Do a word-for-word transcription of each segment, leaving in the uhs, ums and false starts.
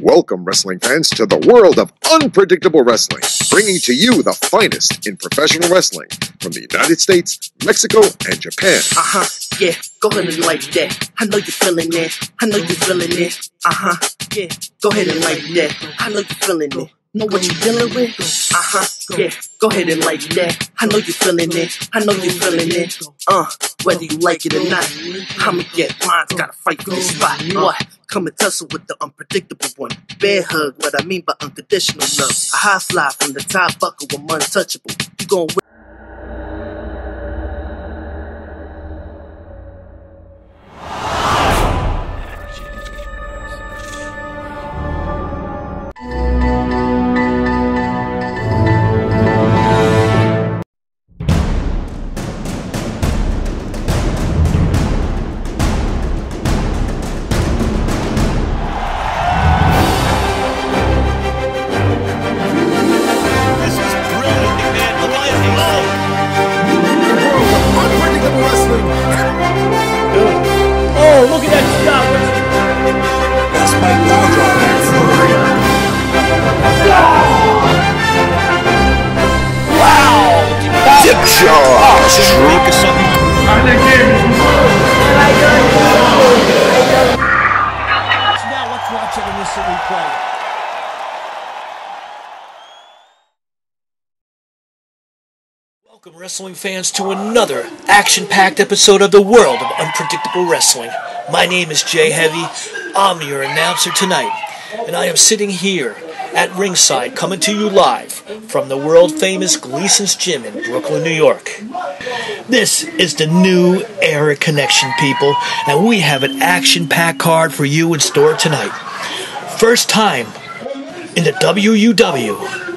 Welcome, wrestling fans, to the world of unpredictable wrestling, bringing to you the finest in professional wrestling from the United States, Mexico, and Japan. Uh-huh, yeah, go ahead and like that. I know you're feeling it. I know you're feeling it. Uh-huh, yeah, go ahead and like that. I know you're feeling it. Know what you're dealing with? Uh-huh, yeah, go ahead and like that. I know you're feeling it. I know you're feeling it. Uh, whether you like it or not, I'ma get mine. Gotta fight for this spot. What? Come and tussle with the unpredictable one. Bear hug, what I mean by unconditional love. A high fly from the top buckle, I'm untouchable. You gon' win. Welcome, wrestling fans, to another action-packed episode of the World of Unpredictable Wrestling. My name is Jay Heavy. I'm your announcer tonight, and I am sitting here at ringside, coming to you live from the world-famous Gleason's Gym in Brooklyn, New York. This is the New Era Connection, people, and we have an action-packed card for you in store tonight. First time in the W U W,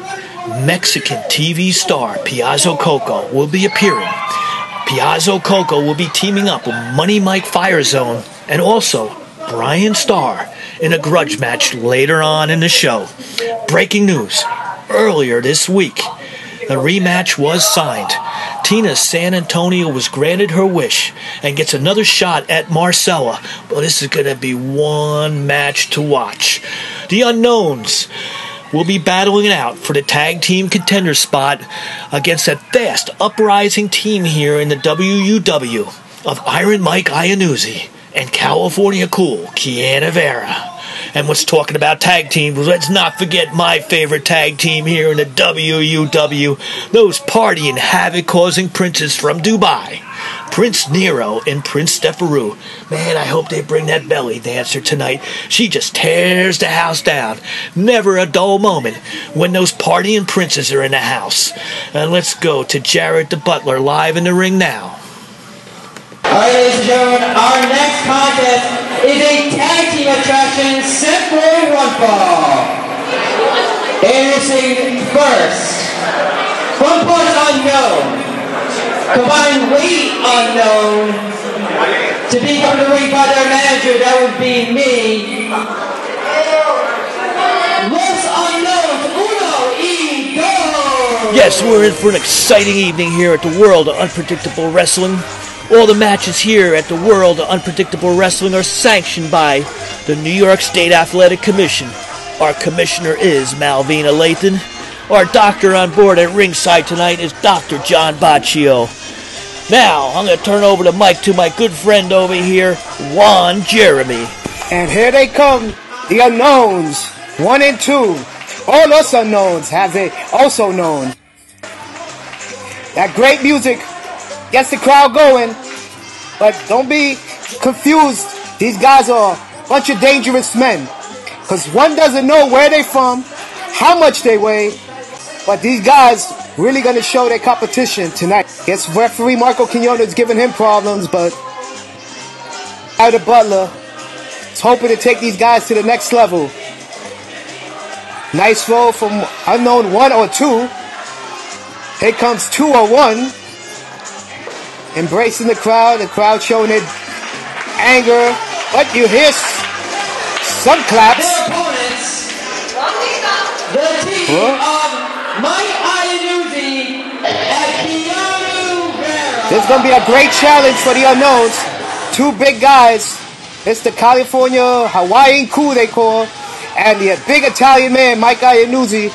Mexican T V star Piazza Coco will be appearing. Piazza Coco will be teaming up with Money Mike Firezone and also Brian Starr in a grudge match later on in the show. Breaking news, earlier this week, the rematch was signed. Tina San Antonio was granted her wish and gets another shot at Marcella, but this is going to be one match to watch. The Unknowns will be battling it out for the tag team contender spot against that fast, uprising team here in the W U W of Iron Mike Iannuzzi and California Cool, Kiana Vera. And what's talking about tag teams, let's not forget my favorite tag team here in the W U W, those partying, havoc-causing princes from Dubai, Prince Nero and Prince Stefaru. Man, I hope they bring that belly dancer tonight. She just tears the house down. Never a dull moment when those partying princes are in the house. And let's go to Jared the Butler live in the ring now. Alright, ladies and gentlemen, our next contest is a tag team attraction, Simple One Fall. Introducing first, from parts unknown, combined weight unknown, to be come to the ring by their manager, that would be me. Los Unknowns, Uno y Dos. Yes, we're in for an exciting evening here at the World of Unpredictable Wrestling. All the matches here at the World of Unpredictable Wrestling are sanctioned by the New York State Athletic Commission. Our commissioner is Malvina Lathan. Our doctor on board at ringside tonight is Doctor John Baccio. Now, I'm going to turn over the mic to my good friend over here, Juan Jeremy. And here they come, the Unknowns, one and two. All us Unknowns have it also known. That great music gets the crowd going, but don't be confused. These guys are a bunch of dangerous men, because one doesn't know where they're from, how much they weigh, but these guys really going to show their competition tonight. Guess referee Marco Quinones is giving him problems, but Ida Butler is hoping to take these guys to the next level. Nice roll from Unknown one or two. Here comes two or one. Embracing the crowd, the crowd showing it anger, but you hear some claps. Their opponents, the team huh? of Mike Iannuzzi and Kiana Vera. This is going to be a great challenge for the Unknowns. Two big guys. It's the California Hawaiian Cool they call. And the big Italian man, Mike Iannuzzi,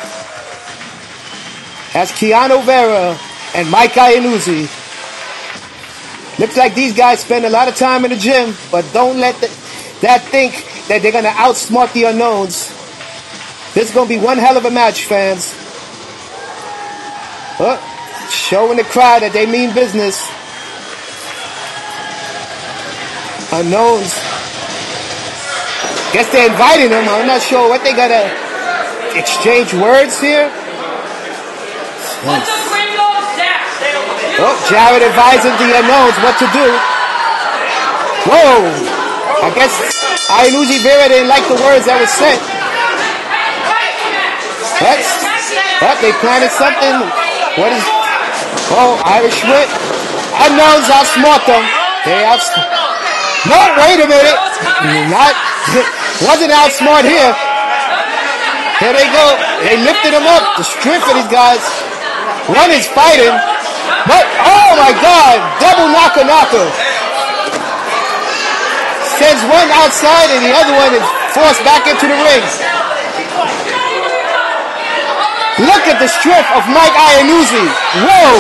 has Keanu Vera and Mike Iannuzzi. Looks like these guys spend a lot of time in the gym, but don't let the, that think that they're going to outsmart the unknowns. This is going to be one hell of a match, fans. Oh, showing the crowd that they mean business. Unknowns. Guess they're inviting them. I'm not sure what they got to exchange words here. Oh, Jarrett advising the unknowns what to do. Whoa! I guess Iannuzzi Vera didn't like the words that were said. That's, oh, they planted something. What is... Oh, Irish whip. Unknowns outsmart them. They outsmart... No, wait a minute. Not... Wasn't outsmart here. Here they go. They lifted him up. The strength of these guys. One is fighting. But, oh my God, double knocker knocker. Sends one outside and the other one is forced back into the ring. Look at the strength of Mike Iannuzzi. Whoa.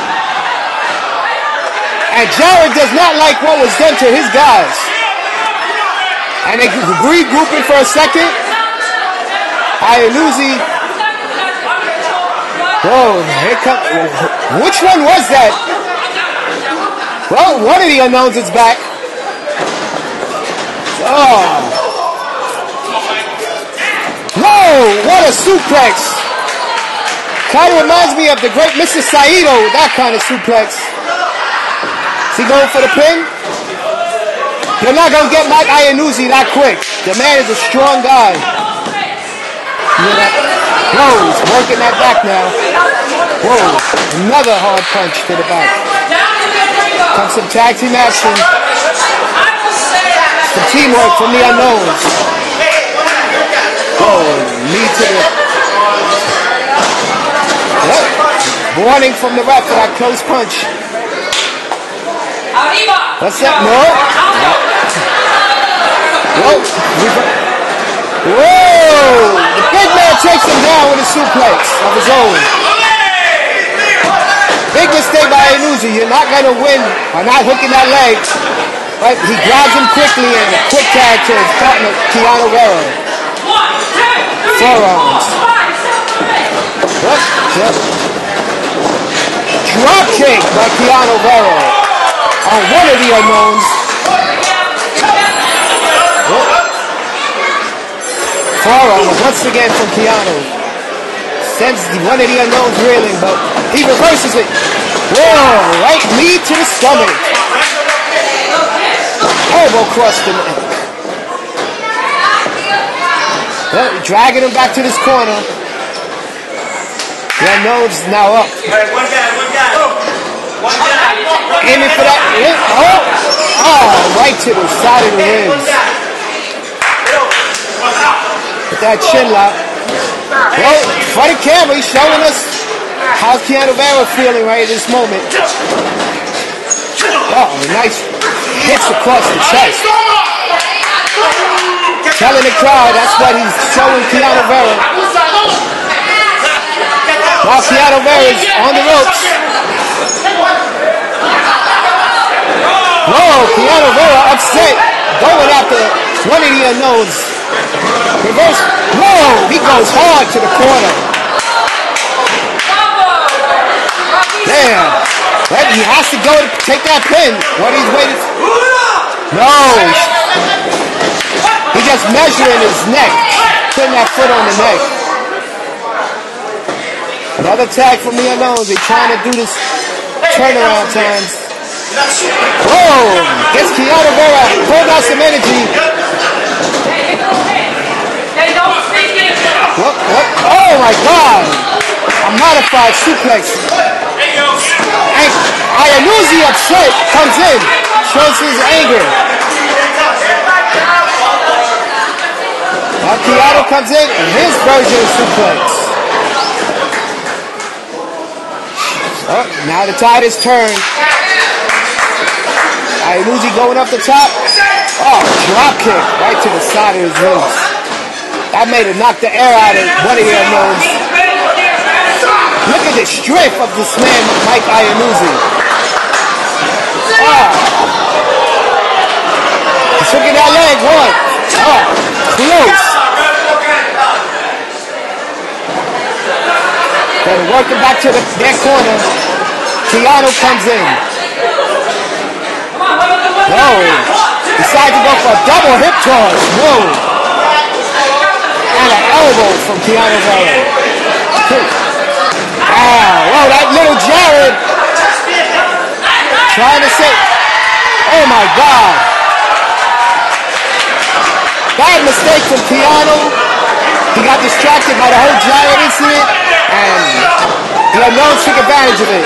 And Jarrett does not like what was done to his guys. And they regrouping for a second. Iannuzzi. Whoa, here come, which one was that? Well, one of the unknowns is back. Oh. Whoa, what a suplex. Kind of reminds me of the great Mister Saito, that kind of suplex. Is he going for the pin? You're not going to get Mike Iannuzzi that quick. The man is a strong guy. Yeah. Whoa, he's working that back now. Whoa, another hard punch to the back. Comes some tag team action. Some teamwork from the unknowns. Whoa, knee to the... Yep. Warning from the ref for that close punch. What's that? No. Whoa. Whoa! The big man takes him down with a suplex of his own. Big mistake by Iannuzzi. You're not going to win by not hooking that leg. Right? He grabs him quickly and a quick tag to his partner, Keanu Vera. Forearms. Yep, yep. Drop kick by Keanu Vera on one of the unknowns. Yep. Forearm once again from Keanu. Sends the, one of the unknowns reeling, but he reverses it. Whoa, right knee to the stomach. Elbow cross the neck. Well, dragging him back to this corner. The unknown's now up. One guy, one guy. One guy. Aiming for that. Oh, oh, right to the side of the ribs. With that chin lock. Well, for the camera, he's showing us how's Keanu Vera feeling right at this moment. Oh, nice hits across the chest. Telling the crowd that's what he's showing Keanu Vera. While Keanu Vera is on the ropes. Whoa, Keanu Vera upset. Going after one of the unknowns. Reverse. Whoa, he goes hard to the corner. Damn. But he has to go to take that pin. What he's waiting for. No. He just measuring his neck. Putting that foot on the neck. Another tag from the unknowns. They're trying to do this turnaround times. Whoa. Gets Keanu Vera. Pulled out some energy. What, what? Oh my God! A modified suplex. And Iannuzzi upset comes in, shows his anger. Now Keanu comes in and his version of suplex. Oh, now the tide is turned. Iannuzzi going up the top. Oh, drop kick right to the side of his ribs. That made it knock the air out of one of the unknowns. Look at the strength of this man, Mike Iannuzzi. Ah. He's hooking that leg, one. Ah, close. Then working back to the, their corner. Keanu comes in. No. Decides to go for a double hip toss. No. And an elbow from Keanu Vera. Ah, whoa, that little Jared. Trying to say, oh my God. Bad mistake from Keanu. He got distracted by the whole Jared incident, and the unknowns took advantage of it.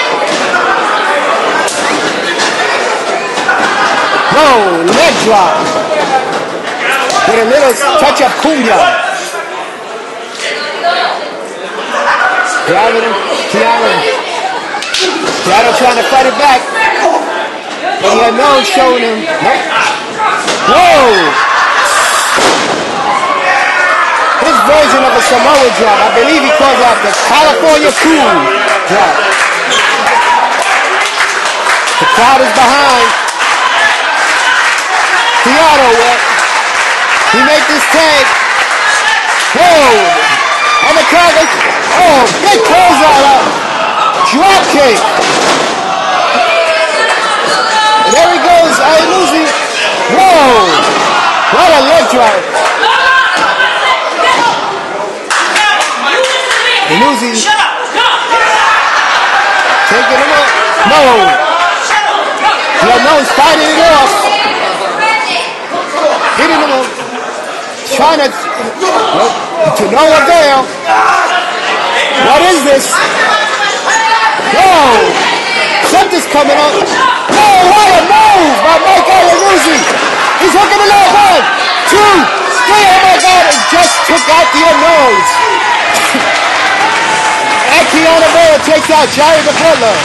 Whoa, leg drop. With a little touch of cumbia. Keanu, Keanu. Keanu trying to fight it back. But the unknown showing him. Nope. Whoa! His version of a Samoa drop. I believe he calls that the California Cool drop. The crowd is behind. Keanu, he made this tag. Whoa! And the crowd goes, oh, big pulls out up. Drop kick. And there he goes, Iannuzzi. Whoa! What a leg drop. Iannuzzi. Taking him up. No. The unknown's fighting it off. Hitting him up. Trying to, well, to no avail. What is this? Whoa! Something's coming up. Oh, what a move by Mike Iannuzzi. He's hooking it up. One, two, three. Oh my God! It just took out the unknowns. And Keanu Vera takes out Jerry the Butler.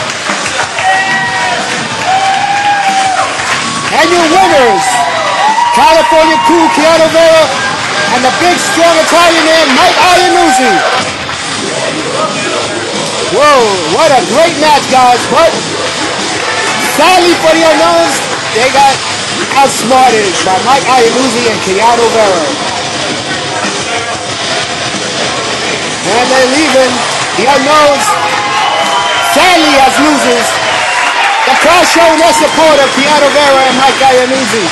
And your winners, California Cool Keanu Vera and the big strong Italian man Mike Iannuzzi. Whoa, what a great match, guys. But sadly for the unknowns, they got outsmarted by Mike Iannuzzi and Keanu Vera. And they're leaving the unknowns sadly as losers. The crowd showing their support of Keanu Vera and Mike Iannuzzi.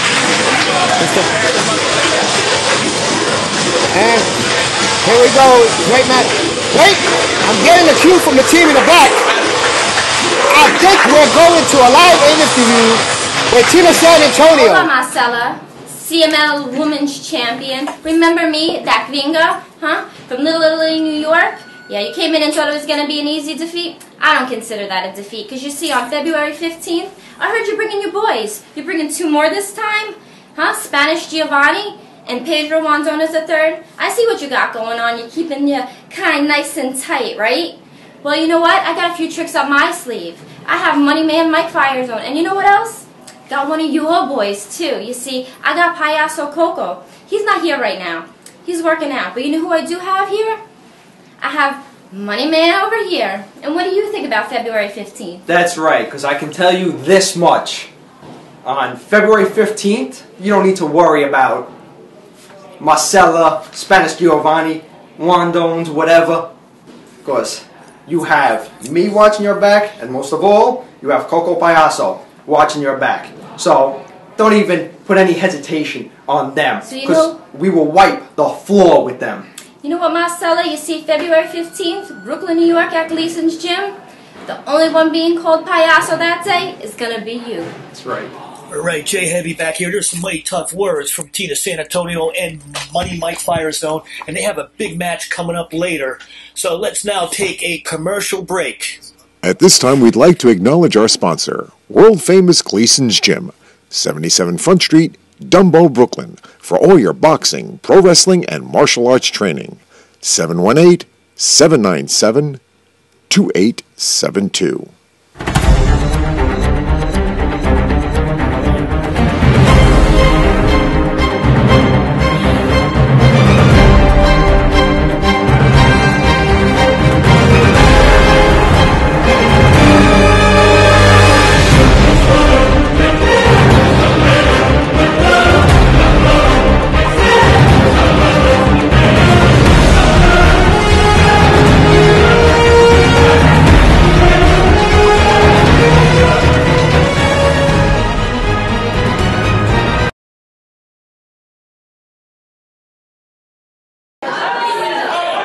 And here we go, great match. Wait, I'm getting a cue from the team in the back. I think we're going to a live interview with Tina San Antonio. Hola, Marcella, C M L Women's Champion. Remember me, that gringa, huh? From Little Italy, New York? Yeah, you came in and thought it was going to be an easy defeat? I don't consider that a defeat, because you see, on February fifteenth, I heard you're bringing your boys. You're bringing two more this time? Huh? Spanish Giovanni and Pedro Mondones the third. I see what you got going on. You're keeping you kind of nice and tight, right? Well, you know what? I got a few tricks up my sleeve. I have Money Man Mike Firezone. And you know what else? Got one of your boys, too. You see, I got Payaso Coco. He's not here right now. He's working out. But you know who I do have here? I have Money Man over here. And what do you think about February fifteenth? That's right, because I can tell you this much. On February fifteenth, you don't need to worry about Marcella, Spanish Giovanni, Wandones, whatever. Because you have me watching your back, and most of all, you have Coco Payaso watching your back. So, don't even put any hesitation on them. So you because know, we will wipe the floor with them. You know what, Marcella? You see, February fifteenth, Brooklyn, New York at Gleason's Gym. The only one being called Payaso that day is going to be you. That's right. All right, Jay Heavy back here. There's some mighty tough words from Tina San Antonio and Money Mike Firezone, and they have a big match coming up later. So let's now take a commercial break. At this time, we'd like to acknowledge our sponsor, world-famous Gleason's Gym, seventy-seven Front Street, Dumbo, Brooklyn, for all your boxing, pro wrestling, and martial arts training. seven one eight, seven nine seven, two eight seven two.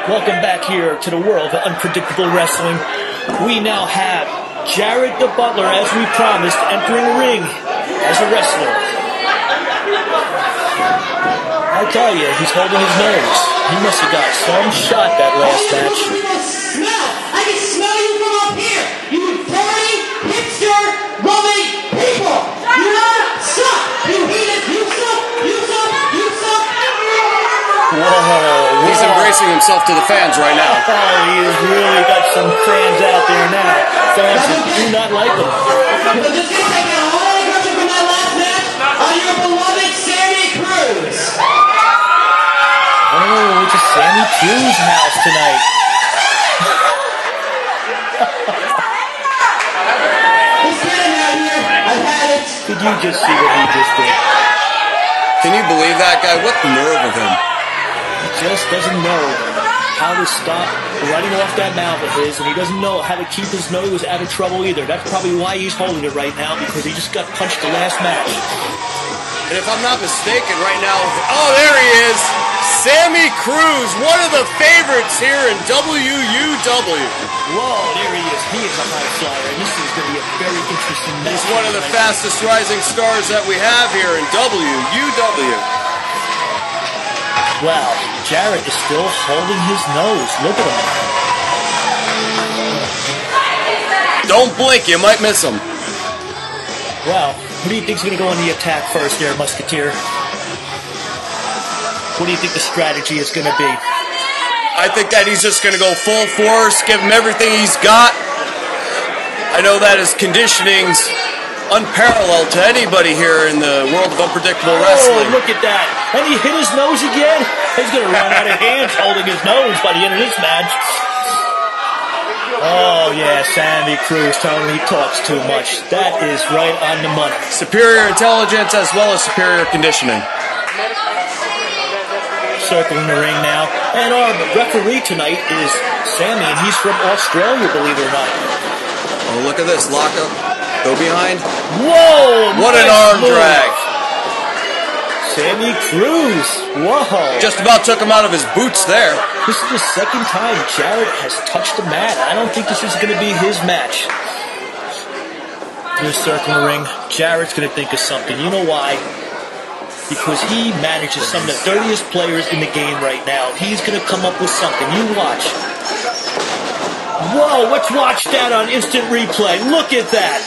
Welcome back here to the world of unpredictable wrestling. We now have Jared the Butler, as we promised, entering the ring as a wrestler. I tell you, he's holding his nose. He must have got some shot that last match. Smell! I can smell you from up here! You dirty, hipster, loving people! You not suck! You heathen! You suck! You suck! You suck! Whoa, whoa. He's embracing himself to the fans right now. Oh, he has really got some fans out there now. Fans that do not like him. So just gonna take a whole aggression from that last match on your beloved Sammy Cruz. Oh, it's a Sammy Cruz house tonight. He's getting out here. I've had it. Did you just see what he just did? Can you believe that guy? What nerve of him. He just doesn't know how to stop running off that mouth of his, and he doesn't know how to keep his nose out of trouble either. That's probably why he's holding it right now, because he just got punched the last match. And if I'm not mistaken right now, oh, there he is. Sammy Cruz, one of the favorites here in W U W. Whoa, there he is. He is a high flyer, and this is going to be a very interesting match. He's one of the fastest rising stars that we have here in W U W. Wow, Jarrett is still holding his nose. Look at him. Don't blink, you might miss him. Wow, who do you think's going to go on the attack first there, Musketeer? What do you think the strategy is going to be? I think that he's just going to go full force, give him everything he's got. I know that his conditioning's unparalleled to anybody here in the world of unpredictable wrestling. Oh, look at that. And he hit his nose again. He's going to run out of hands holding his nose by the end of this match. Oh, yeah, Sammy Cruz telling him he talks too much. That is right on the money. Superior intelligence as well as superior conditioning. Circling the ring now. And our referee tonight is Sammy, and he's from Australia, believe it or not. Oh, look at this. Lock up. Go behind. Whoa! What nice an arm move. drag. Sammy Cruz. Whoa. Just about took him out of his boots there. This is the second time Jarrett has touched the mat. I don't think this is going to be his match. He's circling the ring. Jarrett's going to think of something. You know why? Because he manages some of the dirtiest players in the game right now. He's going to come up with something. You watch. Whoa, let's watch that on instant replay. Look at that.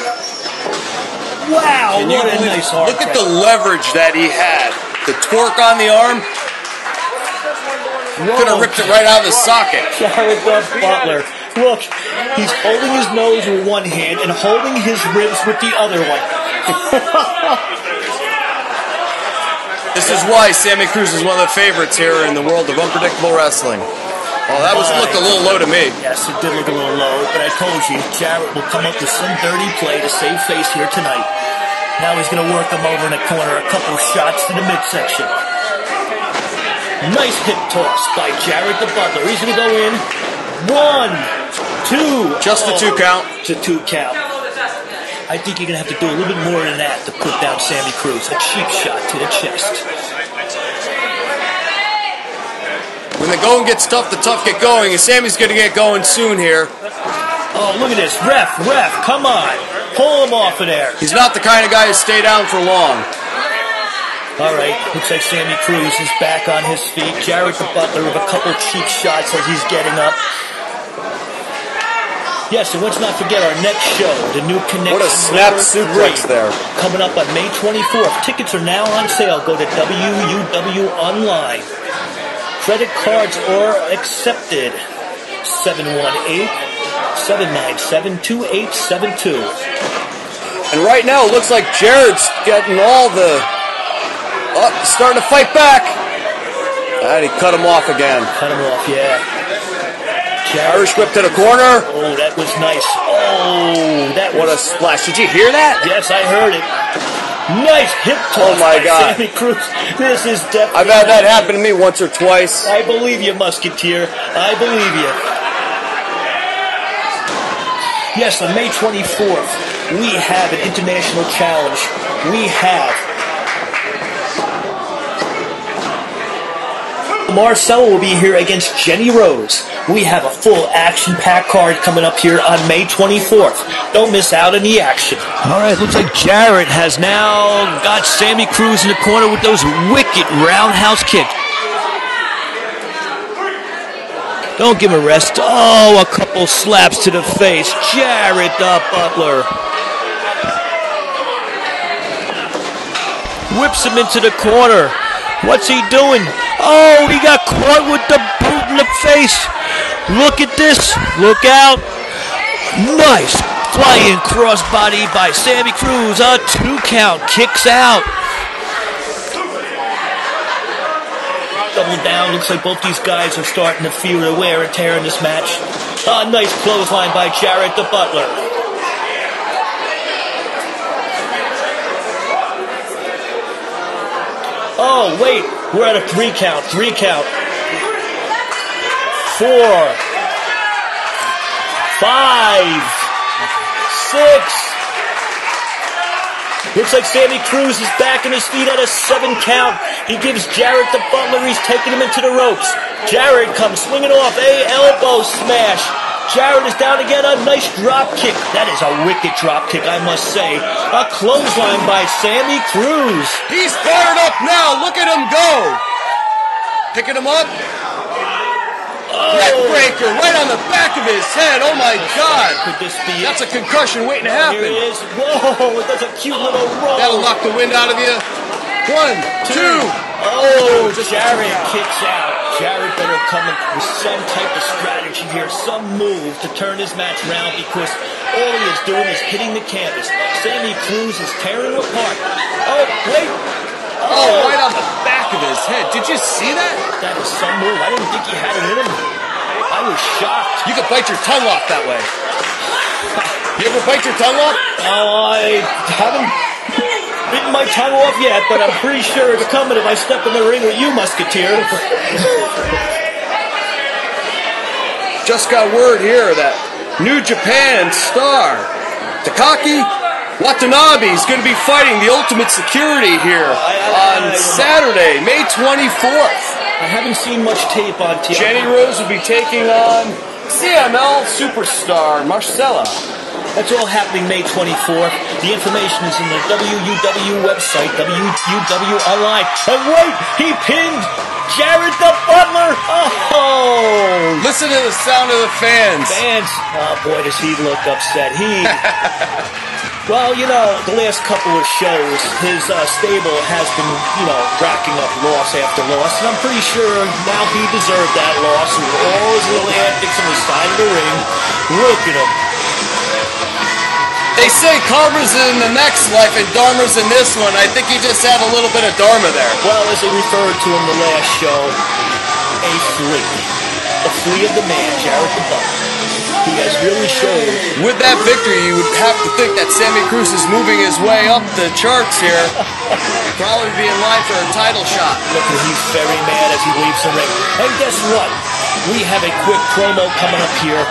Wow, Can what you a believe, nice arm. Look at the leverage that he had. The torque on the arm. Could have ripped it right out of the socket. Jared the Butler. Look, he's holding his nose with one hand and holding his ribs with the other one. This is why Sammy Cruz is one of the favorites here in the world of unpredictable wrestling. Oh, that was looked a little low to me. Yes, it did look a little low, but I told you, Jarrett will come up with some dirty play to save face here tonight. Now he's going to work him over in the corner, a couple shots to the midsection. Nice hip toss by Jared the Butler. He's going to go in. One, two. Just a two count. It's a two count. I think you're going to have to do a little bit more than that to put down Sammy Cruz. A cheap shot to the chest. When the going gets tough, the tough get going, and Sammy's going to get going soon here. Oh, look at this. Ref, ref, come on. Pull him off of there. He's not the kind of guy who stay down for long. All right, looks like Sammy Cruz is back on his feet. Jared the Butler with a couple cheap shots as he's getting up. Yes, and let's not forget our next show, the new Connection. What a snap suplex there. Coming up on May twenty-fourth. Tickets are now on sale. Go to W U W Online. Credit cards are accepted. seven one eight, seven nine seven, two eight seven two. And right now, it looks like Jared's getting all the... Oh, starting to fight back. And he cut him off again. Cut him off, yeah. Jared. Irish whip to the corner. Oh, that was nice. Oh, that What was... a splash. Did you hear that? Yes, I heard it. Nice hip toss Oh, my by God. Sammy Cruz. This is definitely... I've had that happen to me once or twice. I believe you, Musketeer. I believe you. Yes, on May twenty-fourth, we have an international challenge. We have Marcella will be here against Jenny Rose. We have a full action-packed card coming up here on May twenty-fourth. Don't miss out on the action. All right, looks like Jarrett has now got Sammy Cruz in the corner with those wicked roundhouse kicks. Don't give him a rest. Oh, a couple slaps to the face. Jarrett the Butler whips him into the corner. What's he doing? Oh, he got caught with the boot in the face. Look at this. Look out. Nice flying crossbody by Sammy Cruz. A two count. Kicks out. Double down. Looks like both these guys are starting to feel the wear and tear in this match. A nice clothesline by Jarrett the Butler. Oh, wait. We're at a three count. Three count. Four. Five. Six. Looks like Sammy Cruz is back on his feet at a seven count. He gives Jarrett the Butler. He's taking him into the ropes. Jarrett comes swinging off. A elbow smash. Jarrett is down again. A nice drop kick. That is a wicked drop kick, I must say. A clothesline by Sammy Cruz. He's fired up now. Look at him go. Picking him up. Oh. Neckbreaker right on the back of his head. Oh my God. Could this be That's a concussion waiting to happen. Here it is. Whoa, that's a cute little roll. That'll knock the wind out of you. One, two. Oh, Jarrett kicks out. Jarrett better come in with some type of strategy here, some move to turn his match around, because all he is doing is hitting the canvas. Sammy Cruz is tearing him apart. Oh, wait. Oh, oh, right on the back of his head. Did you see that? That is some move. I didn't think he had it in him. I was shocked. You could bite your tongue off that way. You ever bite your tongue off? Oh, I haven't bitten my tongue off yet, but I'm pretty sure it's coming if I step in the ring with you, Musketeer. Just got word here that New Japan star Takaki Watanabe is going to be fighting the Ultimate Security here on Saturday, May twenty-fourth. I haven't seen much tape on T V. Jenny Rose will be taking on C M L superstar Marcella. That's all happening May twenty-fourth. The information is in the W U W website, W U W Online. And wait, he pinned Jarrett the Butler. Oh! Listen to the sound of the fans. Fans. Oh, boy, does he look upset. He... Well, you know, the last couple of shows, his uh, stable has been, you know, racking up loss after loss, and I'm pretty sure now he deserved that loss with all his little antics on the side of the ring. Look at him. They say karma's in the next life and dharma's in this one. I think he just had a little bit of dharma there. Well, as they referred to him the last show, a flea. The flea of the man, Jarrett the Butler. He has really showed. With that victory, you would have to think that Sammy Cruz is moving his way up the charts here. Probably be in line for a title shot. Look, he's very mad as he leaves the ring. And guess what? We have a quick promo coming up here.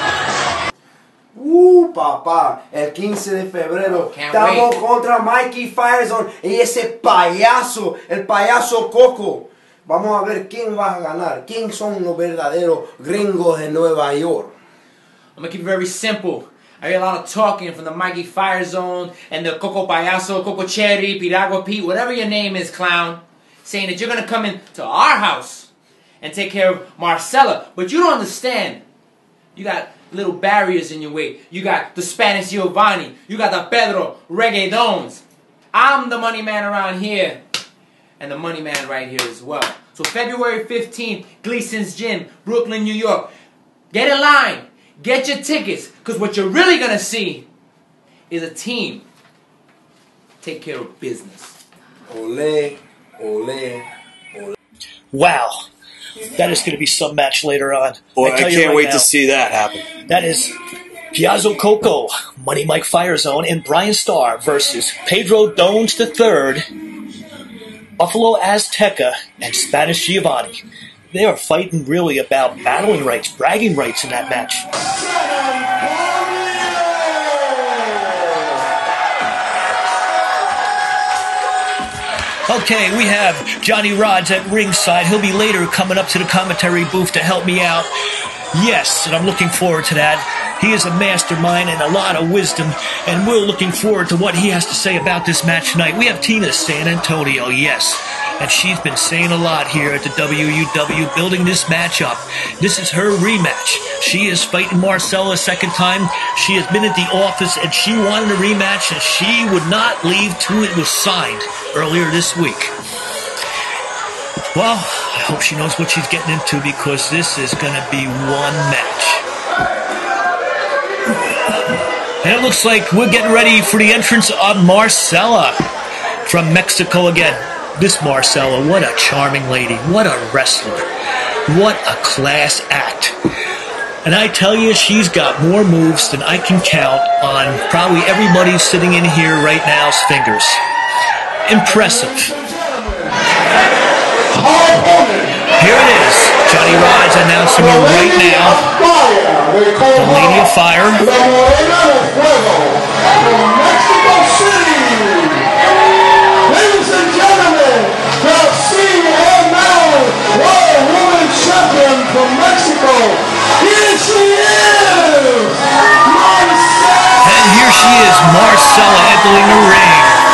Uh, papá, el quince de febrero Can't estamos wait. contra Mikey Firezone y ese payaso, el payaso Coco. Vamos a ver quién va a ganar, quién son los verdaderos gringos de Nueva York. I'm gonna keep it very simple. I hear a lot of talking from the Mikey Firezone and the Coco Payaso, Coco Cherry, Piragua Pete, whatever your name is, clown, saying that you're gonna come into our house and take care of Marcella. But you don't understand. You got little barriers in your way. You got the Spanish Giovanni. You got the Pedro Reggaetones. I'm the money man around here. And the money man right here as well. So February fifteenth, Gleason's Gym, Brooklyn, New York. Get in line. Get your tickets, because what you're really going to see is a team take care of business. Ole, ole, ole. Wow. That is going to be some match later on. Boy, I, tell you can't right wait now, to see that happen. That is Piazzo Coco, Money Mike Firezone, and Brian Starr versus Pedro Dones the third, Buffalo Azteca, and Spanish Giovanni. They are fighting really about battling rights, bragging rights in that match. Okay, we have Johnny Rods at ringside. He'll be later coming up to the commentary booth to help me out. Yes, and I'm looking forward to that. He is a mastermind and a lot of wisdom, and we're looking forward to what he has to say about this match tonight. We have Tina San Antonio, yes, and she's been saying a lot here at the W U W, building this match up. This is her rematch. She is fighting Marcella a second time. She has been at the office, and she wanted a rematch, and she would not leave till it was signed earlier this week. Well, I hope she knows what she's getting into, because this is going to be one match. And it looks like we're getting ready for the entrance of Marcella from Mexico again. This Marcella, what a charming lady. What a wrestler. What a class act. And I tell you, she's got more moves than I can count on probably everybody sitting in here right now's fingers. Impressive. Here it is. Johnny Rods announcing it right now. The Lady of Fire. La Morena de Fuego from Mexico City. Ladies and gentlemen, the C M L World Women's Champion from Mexico. Here she is, Marcella. And here she is, Marcella, entering the ring.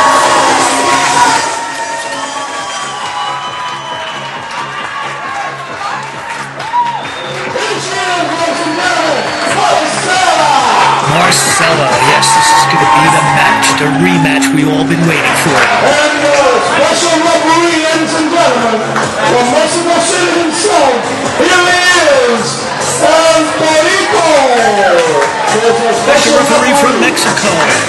Marcella, yes, this is going to be the match, the rematch we've all been waiting for. And the special referee, ladies and gentlemen, from Mexico City himself, here he is, El Perico. Special referee from Mexico.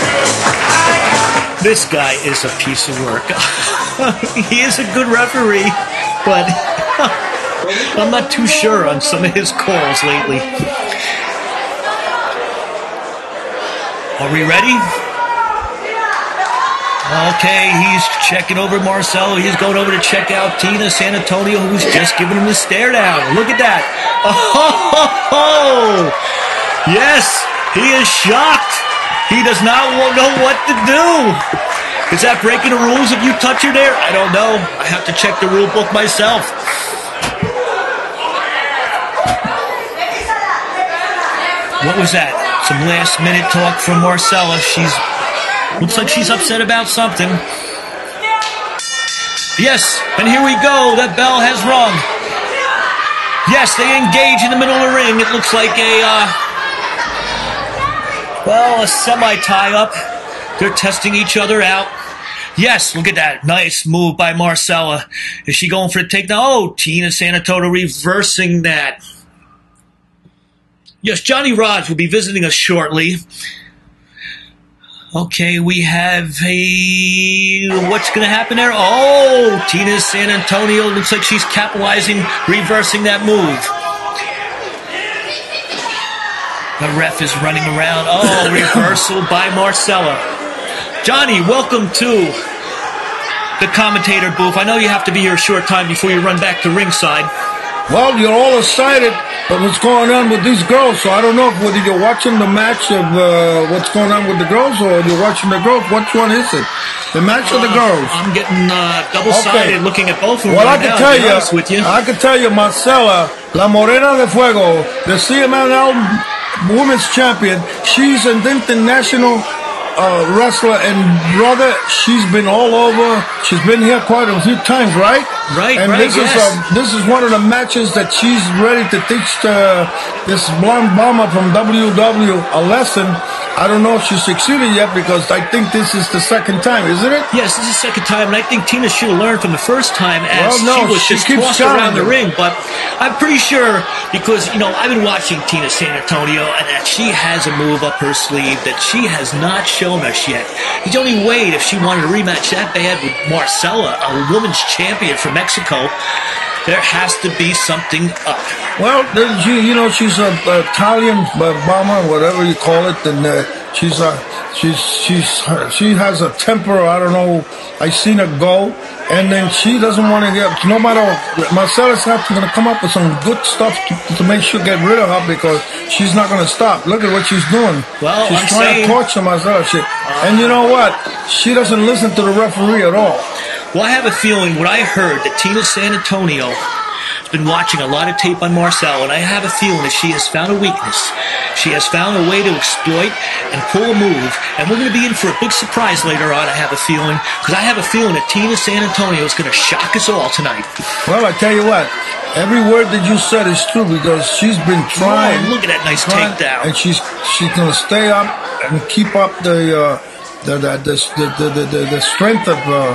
This guy is a piece of work. He is a good referee, but I'm not too sure on some of his calls lately. Are we ready? Okay, he's checking over Marcelo. He's going over to check out Tina San Antonio, who's just giving him the stare down. Look at that. Oh, yes, he is shocked. He does not know what to do. Is that breaking the rules if you touch her there? I don't know. I have to check the rule book myself. What was that? Some last minute talk from Marcella. She's looks like she's upset about something. Yes, and here we go. That bell has rung. Yes, they engage in the middle of the ring. It looks like a uh, well, a semi tie up. They're testing each other out. Yes, look at that. Nice move by Marcella. Is she going for a takedown? Oh, Tina San Antonio reversing that. Yes, Johnny Rods will be visiting us shortly. Okay, we have a... What's going to happen there? Oh, Tina San Antonio looks like she's capitalizing, reversing that move. The ref is running around. Oh, reversal by Marcella. Johnny, welcome to the commentator booth. I know you have to be here a short time before you run back to ringside. Well, you're all excited about what's going on with these girls, so I don't know if whether you're watching the match of uh, what's going on with the girls or you're watching the girls. Which one is it? The match uh, or the girls? I'm getting uh, double-sided okay. looking at both of them well, right I can now, tell to be you, honest with you. I can tell you, Marcella, La Morena de Fuego, the C M L Women's Champion, she's an international uh, wrestler, and brother, she's been all over. She's been here quite a few times, right? Right, and right, this yes. is a, this is one of the matches that she's ready to teach the, this blonde bomber from W W a lesson. I don't know if she succeeded yet, because I think this is the second time, isn't it? Yes, this is the second time, and I think Tina should have learned from the first time as well, no, she was she just keeps tossed around the her. ring. But I'm pretty sure, because, you know, I've been watching Tina San Antonio, and that she has a move up her sleeve that she has not shown us yet. The only way, if she wanted a rematch that bad with Marcella, a women's champion from Mexico, there has to be something up. Well, she, you know, she's an Italian bomber, whatever you call it, and uh, she's a, she's she's she has a temper. I don't know. I seen her go, and then she doesn't want to get. No matter, Marcella's not going to come up with some good stuff to, to make sure get rid of her, because she's not going to stop. Look at what she's doing. Well, she's I'm trying saying, to torture Marcella. She, uh, and you know what? She doesn't listen to the referee at all. Well, I have a feeling when I heard that Tina San Antonio has been watching a lot of tape on Marcel, and I have a feeling that she has found a weakness. She has found a way to exploit and pull a move, and we're going to be in for a big surprise later on, I have a feeling, because I have a feeling that Tina San Antonio is going to shock us all tonight. Well, I tell you what, every word that you said is true, because she's been trying. Oh, look at that nice trying, takedown. And she's she's going to stay up and keep up the uh, the, the, the, the, the, the, the strength of... Uh,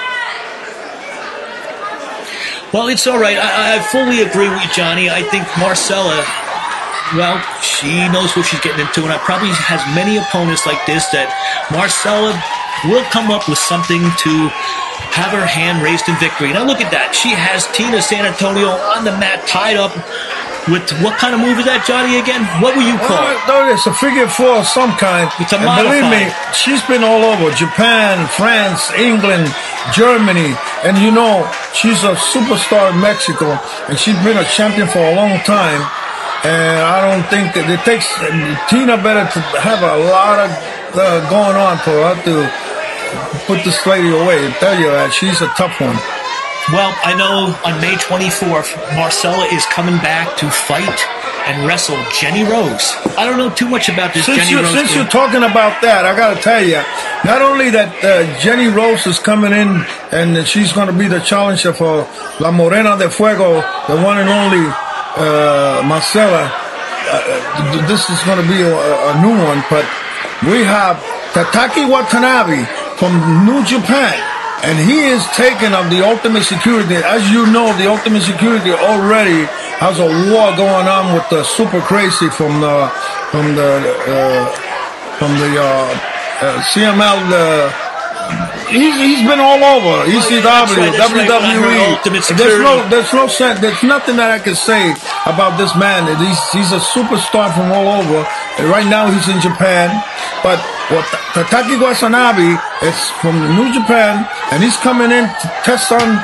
Well, it's all right. I, I fully agree with you, Johnny. I think Marcella, well, she knows what she's getting into, and I probably has many opponents like this that Marcella will come up with something to have her hand raised in victory. Now look at that. She has Tina San Antonio on the mat, tied up with what kind of move is that, Johnny, again? What will you call it? Oh, it's a figure four of some kind. It's a and modified. believe me, she's been all over. Japan, France, England, Germany. And you know, she's a superstar in Mexico. And she's been a champion for a long time. And I don't think that it takes Tina better to have a lot of uh, going on for her to put this lady away. I tell you that she's a tough one. Well, I know on May twenty-fourth, Marcella is coming back to fight and wrestle Jenny Rose. I don't know too much about this since Jenny you, Rose. Since thing. you're talking about that, I got to tell you, not only that uh, Jenny Rose is coming in and she's going to be the challenger for La Morena de Fuego, the one and only uh, Marcella. Uh, this is going to be a, a new one, but we have Tataki Watanabe from New Japan. And he is taken of the Ultimate Security. As you know, the Ultimate Security already has a war going on with the Super Crazy from the from the uh, from the uh, uh, C M L. Uh, he's he's been all over E C W, oh, yeah, that's right, that's W W E. right. Ultimate There's no Security. there's no sense. There's nothing that I can say about this man. He's he's a superstar from all over. And right now he's in Japan, but what Tataki Watanabe is from New Japan, and he's coming in to test on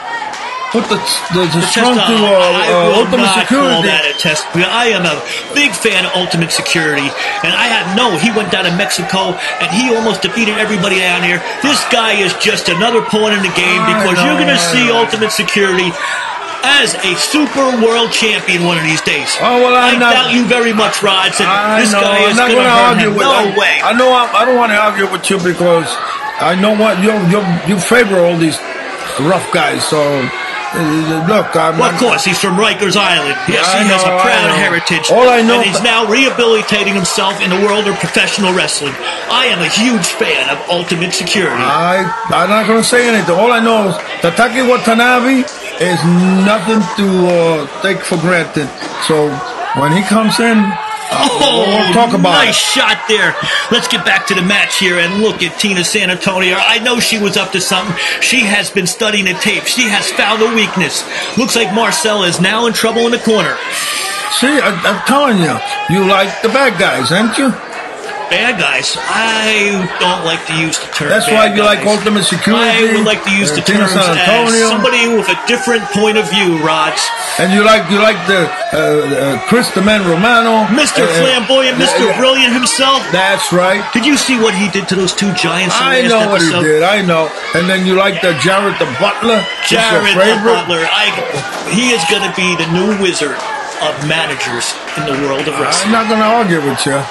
put the the, the, the strong to uh, uh, Ultimate not Security. Call that a test. I am a big fan of Ultimate Security, and I have no. He went down to Mexico, and he almost defeated everybody down here. This guy is just another pawn in the game because you're going to see Ultimate Security as a super world champion one of these days. Oh well, I'm I not, doubt you very much, Rod. Said I this know, guy is I'm not going to hurt argue him. with. No I, way. I know. I, I don't want to argue with you because I know what you you you favor all these rough guys. So uh, look, I'm. Well, of course, he's from Rikers Island. Yes, I he has know, a proud I know. heritage. All I know- and he's now rehabilitating himself in the world of professional wrestling. I am a huge fan of Ultimate Security. I I'm not going to say anything. All I know is Tataki Watanabe is nothing to uh, take for granted. So when he comes in, uh, Oh, we'll talk about nice it. shot there. Let's get back to the match here and look at Tina San Antonio. I know she was up to something. She has been studying the tape. She has found a weakness. Looks like Marcella is now in trouble in the corner. See, I, I'm telling you, you like the bad guys, ain't you? Bad guys. I don't like to use the term That's bad why you guys. like Ultimate Security. I would like to use uh, the Tina terms San as Antonio. somebody with a different point of view, Rods. And you like you like the uh, uh, Chris the Man Romano, Mister Uh, Flamboyant, Mister uh, Brilliant himself. That's right. Did you see what he did to those two giants? in the I last know what he episode? did. I know. And then you like the Jarrett the Butler. He's your Jared the favorite? Butler. I, he is going to be the new wizard of managers in the world of I'm wrestling. not going to argue with you.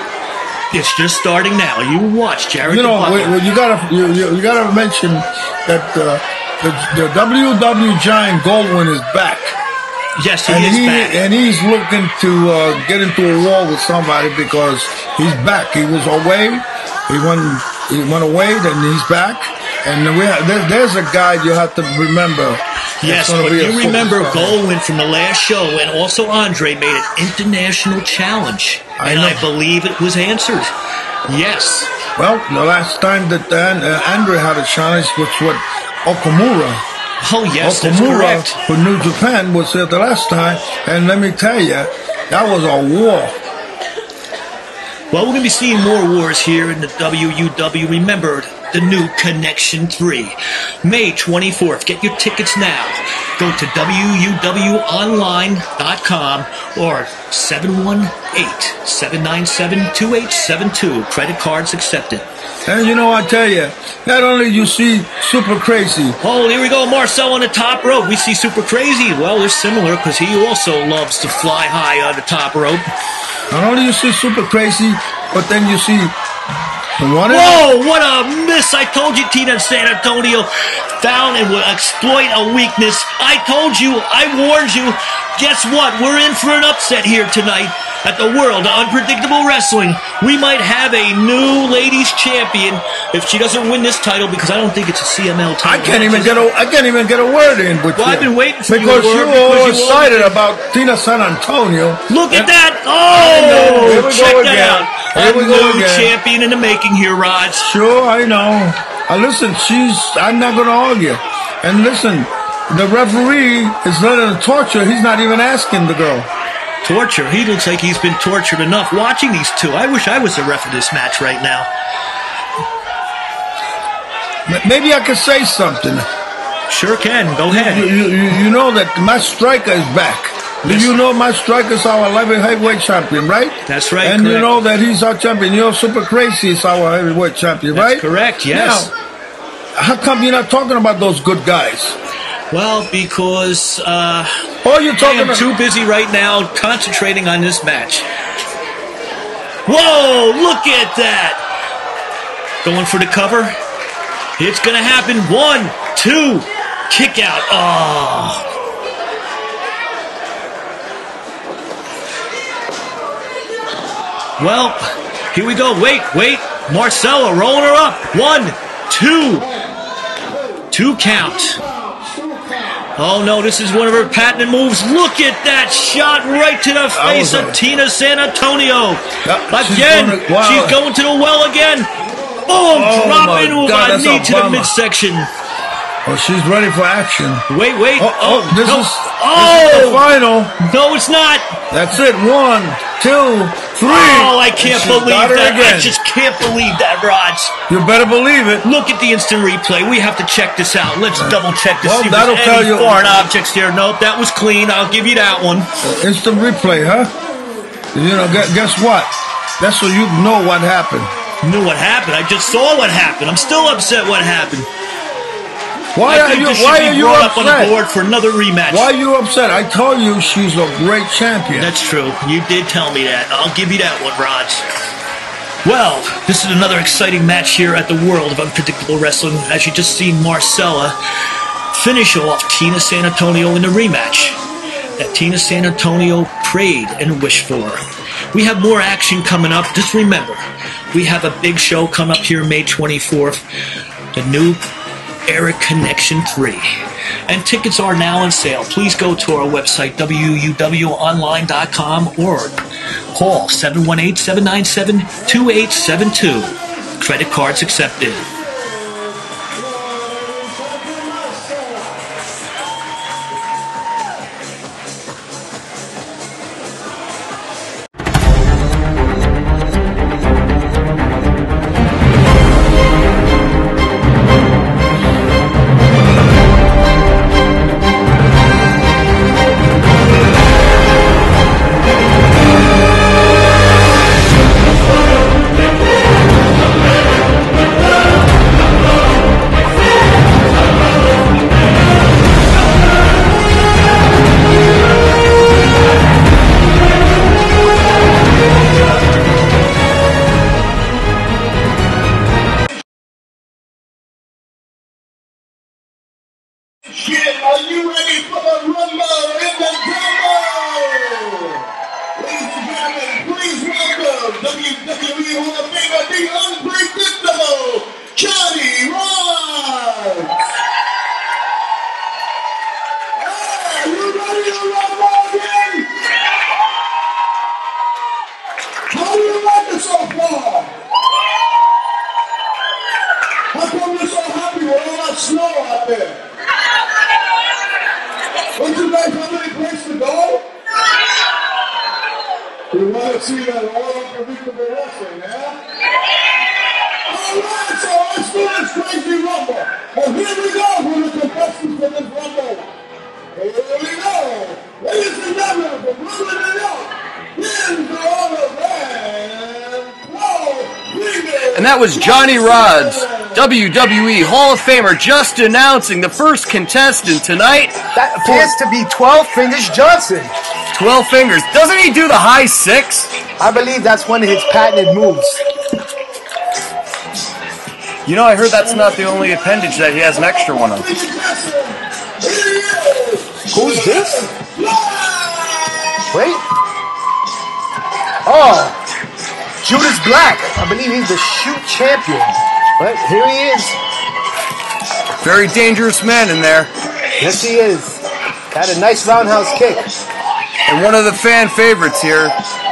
It's just starting now. You watch Jared You the know, Butler. well, you gotta you, you, you gotta mention that uh, the, the W W Giant Goldwyn is back. Yes, he and is he, back. And he's looking to uh, get into a war with somebody because he's back. He was away. He went. He went away. Then he's back. And we have, there, there's a guy you have to remember. Yes, It's gonna but be a you remember superstar. Goldwyn from the last show, and also Andre made an international challenge, I and know. I believe it was answered. Yes. Well, the last time that uh, Andre had a challenge was with Okamura. Oh, yes, that's Okamura correct. for New Japan was there the last time, and let me tell you, that was a war. Well, we're going to be seeing more wars here in the W U W. Remember, the new Connection three. May twenty-fourth. Get your tickets now. go to W U W online dot com or seven one eight, seven nine seven, two eight seven two. Credit cards accepted. And you know, I tell you, not only you see Super Crazy. Oh, here we go, Marcel on the top rope. We see Super Crazy. Well, they're similar because he also loves to fly high on the top rope. Not only you see Super Crazy, but then you see... One Whoa, what a miss. I told you Tina San Antonio found and would exploit a weakness. I told you, I warned you. Guess what? We're in for an upset here tonight at the World of Unpredictable Wrestling. We might have a new ladies champion if she doesn't win this title, because I don't think it's a C M L title. I can't even get a I can't even get a word in with well, you. I've been waiting for because you you're all excited about Tina San Antonio. Look at that! Oh, here we check go that again. out. Here we a go new again. champion in the making here, Rod. Sure, I know. Uh, listen, she's. I'm not going to argue. And listen, the referee is letting her torture. He's not even asking the girl. Torture? He looks like he's been tortured enough watching these two. I wish I was the ref of this match right now. Maybe I could say something. Sure can. Go ahead. You, you, you know that my striker is back. Yes. You know my striker's our light heavyweight champion, right? That's right. And correct. you know that he's our champion. You know Super Crazy is our heavyweight champion, That's right? correct, yes. Now, how come you're not talking about those good guys? Well, because uh, oh, you're talking I am about- too busy right now concentrating on this match. Whoa, look at that. Going for the cover. It's going to happen. One, two, kick out. Oh. Well, here we go. Wait, wait. Marcella rolling her up. One, two. Two count. Oh, no, this is one of her patented moves. Look at that shot right to the face of Tina San Antonio. Yep, Again, she's, wow. she's going to the well again. Boom, Oh, dropping my with God, a that's knee a to the bummer. midsection. Oh, she's ready for action. Wait, wait. Oh, oh, this no. is oh, this is the final. No, it's not. That's it. One, two, three. Oh, I can't She's believe got her that. again. I just can't believe that, Raj. You better believe it. Look at the instant replay. We have to check this out. Let's double check to Well, see if that'll there's tell any you- foreign objects here. Nope, that was clean. I'll give you that one. Instant replay, huh? You know, gu- guess what? That's so you know what happened. Knew what happened. I just saw what happened. I'm still upset what happened. Why I are think you? this should Why be are you brought up on the upset? board for another rematch. Why are you upset? I told you she's a great champion. That's true. You did tell me that. I'll give you that one, Raj. Well, this is another exciting match here at the World of Unpredictable Wrestling. As you just seen Marcella finish off Tina San Antonio in the rematch that Tina San Antonio prayed and wished for. We have more action coming up. Just remember, we have a big show coming up here May twenty-fourth. The new Era Connection three. And tickets are now on sale. Please go to our website, W U W online dot com, or call seven one eight, seven nine seven, two eight seven two. Credit cards accepted. Shit, are you ready for the rumble in the Jumbo? Ladies and gentlemen, please welcome W W E Hall of Famer, the unpredictable Johnny Rods. Are you ready to rumble again? How do you like it so far? How come you're so happy with all that snow out there? Don't you guys have any place to go? We want to see that all unpredictable wrestling, yeah? Alright, so let's do this crazy rumble. Well, here we go with the contestants for this rumble. Here we go. Ladies and gentlemen, from Brooklyn, New York, here's the honor man, Paul Regan. And that was Johnny Rodz, W W E Hall of Famer, just announcing the first contestant tonight. That appears to be twelve Fingers Johnson. twelve fingers. Doesn't he do the high six? I believe that's one of his patented moves. You know, I heard that's not the only appendage that he has an extra one on. Who's this? Wait. Oh, Judas Black. I believe he's the shoot champion. But here he is. Very dangerous man in there. Yes, he is. Got a nice roundhouse kick. And one of the fan favorites here.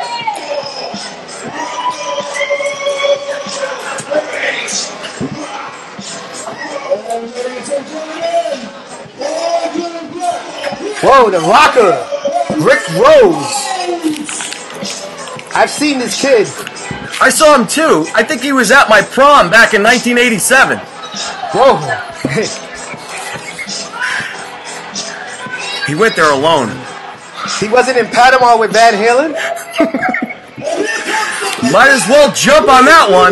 Whoa, the Rocker, Rick Rose. I've seen this kid. I saw him too. I think he was at my prom back in nineteen eighty-seven. Whoa. He went there alone. He wasn't in Panama with Van Halen? Might as well jump on that one.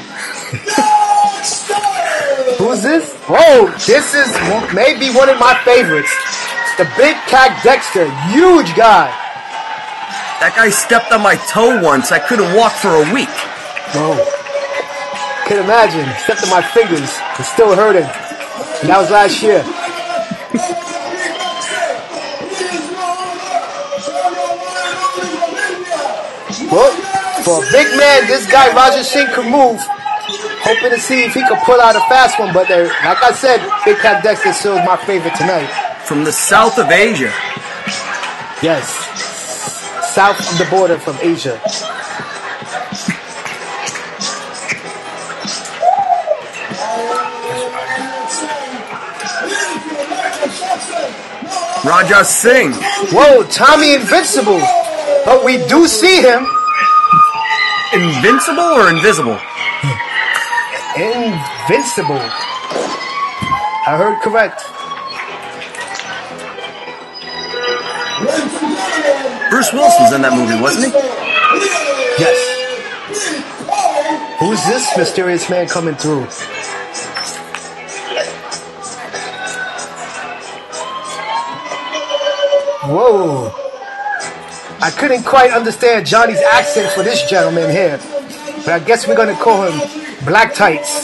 Who's this? Whoa, this is maybe one of my favorites. The Big Cat Dexter, huge guy. That guy stepped on my toe once. I couldn't walk for a week. Whoa. Can imagine. Stepped on my fingers. It's still hurting. And that was last year. Well, for a big man, this guy Roger Singh could move. Hoping to see if he could pull out a fast one, but there, like I said, Big Cat Dexter still is my favorite tonight. From the south of Asia. Yes. South of the border from Asia. Raja Singh. Whoa, Tommy Invincible. But we do see him. Invincible or invisible? Invincible. I heard correct. Bruce Willis was in that movie, wasn't he? Yes. Who's this mysterious man coming through? Whoa. I couldn't quite understand Johnny's accent for this gentleman here. But I guess we're going to call him Black Tights.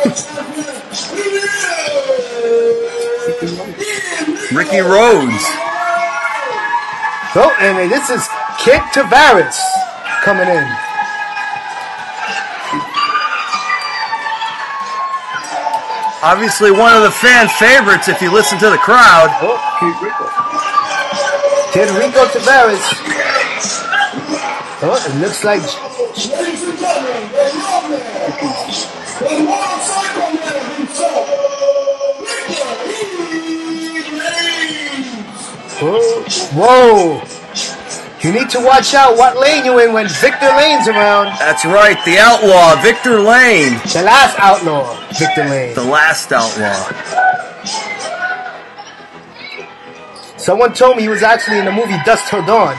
Ricky Rhodes. Oh, and this is Kid Tavares coming in. Obviously one of the fan favorites if you listen to the crowd. Oh, Kid Rico. Kid Rico Tavares. Oh, it looks like... Whoa. Whoa. You need to watch out what lane you're in when Victor Lane's around. That's right, the outlaw, Victor Lane. The last outlaw, Victor Lane. The last outlaw. Someone told me he was actually in the movie Dusk Till Dawn.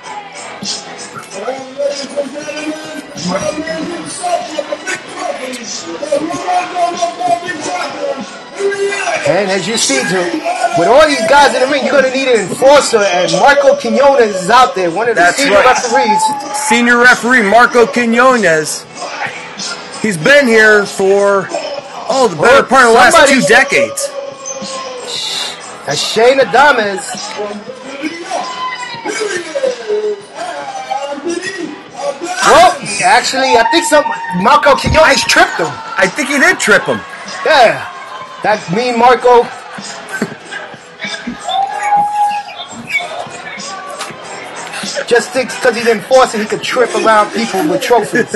And as you see, too, with all these guys in the ring, you're going to need an enforcer, and Marco Quinones is out there, one of the That's senior right. referees. Senior referee Marco Quinones. He's been here for, oh, the better part of the last Somebody- two decades. That's Shane Adames. Well, actually, I think some Marco Quinones tripped him. I think he did trip him. Yeah, that mean Marco. Just thinks because he's enforcing, he could trip around people with trophies.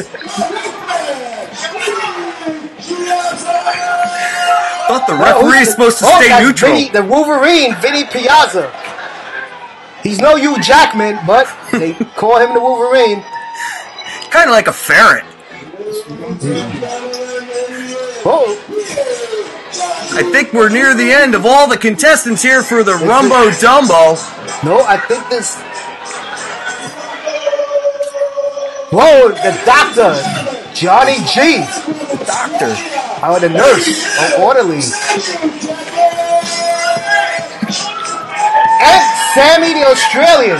Thought the referee is supposed to Oh, stay that's neutral. Vinny, the Wolverine, Vinny Piazza. He's no Hugh Jackman, but they call him the Wolverine. Kind of like a ferret. Oh. I think we're near the end of all the contestants here for the Rumbo Dumbo. No, I think this... Whoa, the doctor, Johnny G. The doctor. Or the nurse, or orderly. And Sammy the Australian.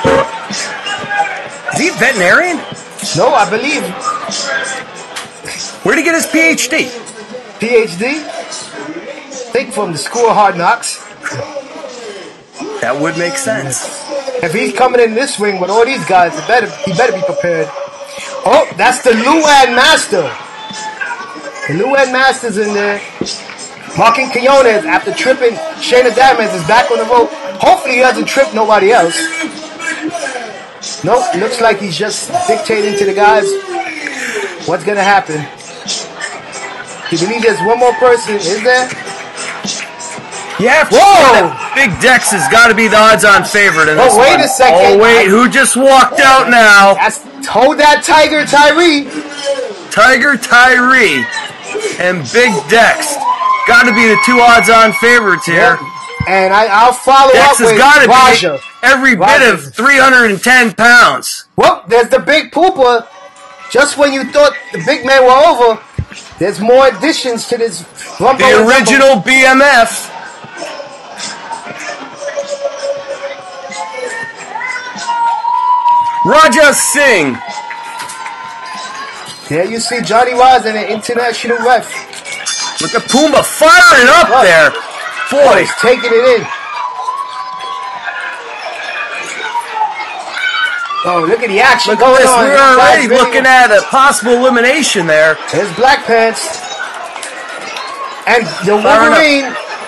Is he a veterinarian? No, I believe. Where'd he get his P H D? P H D? I think from the School of Hard Knocks. That would make sense. If he's coming in this ring with all these guys, he better, he better be prepared. Oh, that's the Luan Master. The Luan Master's in there. Marking Quinones after tripping Shayna Diamonds is back on the rope. Hopefully he doesn't trip nobody else. Nope, looks like he's just dictating to the guys what's gonna happen. Do you believe there's one more person? Is there? Yeah, whoa! Big Dex has got to be the odds-on favorite in this Oh, wait one. a second. Oh, wait, who just walked out now? That's, hold that Tiger Tyree. Tiger Tyree and Big Dex. Got to be the two odds-on favorites here. Yep. And I, I'll follow Dex up with has got to Raja. be every Raja. bit of three hundred ten pounds. Well, there's the Big Pooper. Just when you thought the big men were over, there's more additions to this Rumbo. The original B M F. Raja Singh. There you see Johnny Roz and an international ref. Look at Pumbaa firing up oh. there. Boy, he's taking it in. Oh, look at the action look going at this. on. We're already looking at a possible elimination there. There's Black Pants. And the Wolverine.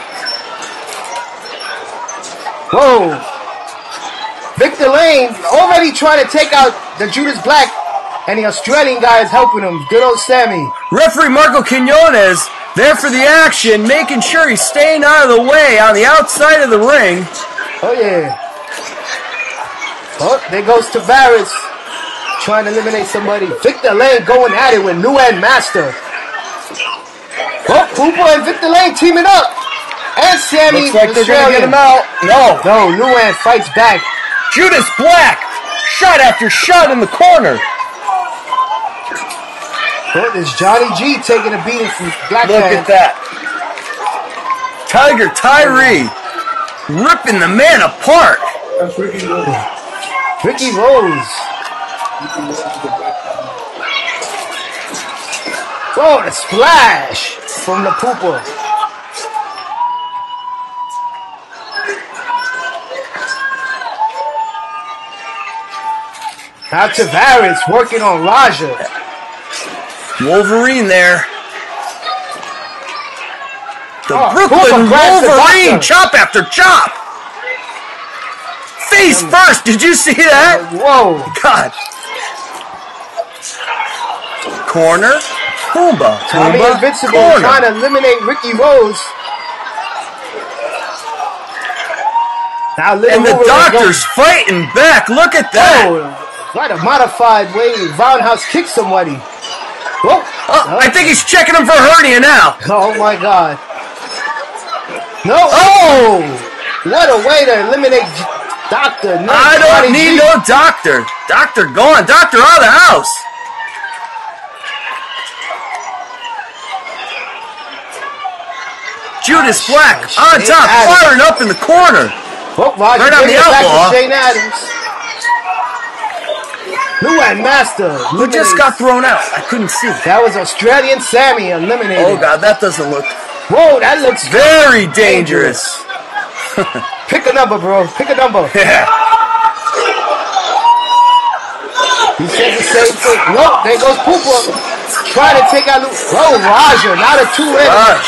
Whoa. Victor Lane already trying to take out the Judas Black, and the Australian guy is helping him. Good old Sammy. Referee Marco Quinones there for the action, making sure he's staying out of the way on the outside of the ring. Oh, yeah. Oh, there goes Tavares trying to eliminate somebody. Victor Lane going at it with Luan Master. Oh, Pumbaa and Victor Lane teaming up. And Sammy. Looks like they're going to get him out. No. No, Luan fights back. Judas Black, shot after shot in the corner. Oh, there's Johnny G taking a beating from Black Look Man. at that. Tiger Tyree ripping the man apart. That's Ricky Rose. Ricky Rose. Oh, the splash from the Pooper. Now Tavares working on Raja. Wolverine there. The Oh, Brooklyn Wolverine, the chop after chop. Face first, did you see that? Whoa. God. Corner, Pumbaa. Tommy Pumbaa, Invincible corner. trying to eliminate Ricky Rose. Now And the doctor's fighting back. Look at that. Oh, what a modified way Roundhouse kicked somebody. Whoa. Oh, I think he's checking him for hernia now. Oh my God. No. Oh! What a way to eliminate Doctor. No, I don't Johnny need G. no doctor. Doctor gone. Doctor out of the house. Judas Black on Shane top, Adams. firing up in the corner. Oh, Roger Right on the brings it back to outlaw. Shane Adams. Luan Master. Who just got thrown out? I couldn't see. That was Australian Sammy eliminated. Oh God, that doesn't look Whoa, that looks very dangerous. Pick a number, bro. Pick a number. Yeah. He said the same thing. Nope, there goes Pumbaa. Trying to take out Lu- Oh, Raja, not a two-headed. Raj.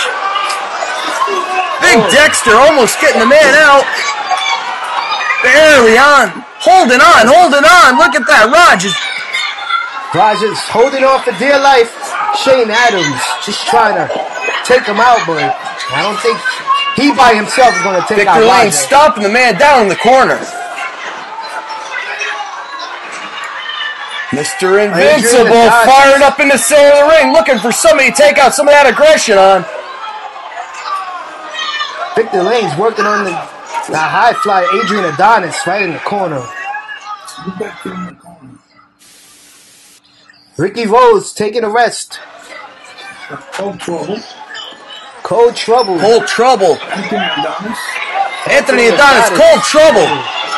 Big Oh. Dexter almost getting the man out. Barely on. Holding on, holding on. Look at that. Raj is Raja's holding on for dear life. Shane Adams just trying to take him out, but I don't think he by himself is going to take Victor out Lane Raja. stomping the man down in the corner. Mister Invincible Adrian fired up in the center of the ring, looking for somebody to take out some of that aggression on. Victor Lane's working on the, the high fly Adrian Adonis right in the corner. Ricky Rose taking a rest. Cold trouble. Cold trouble. Cold trouble. Anthony Adonis. Anthony Adonis, cold trouble.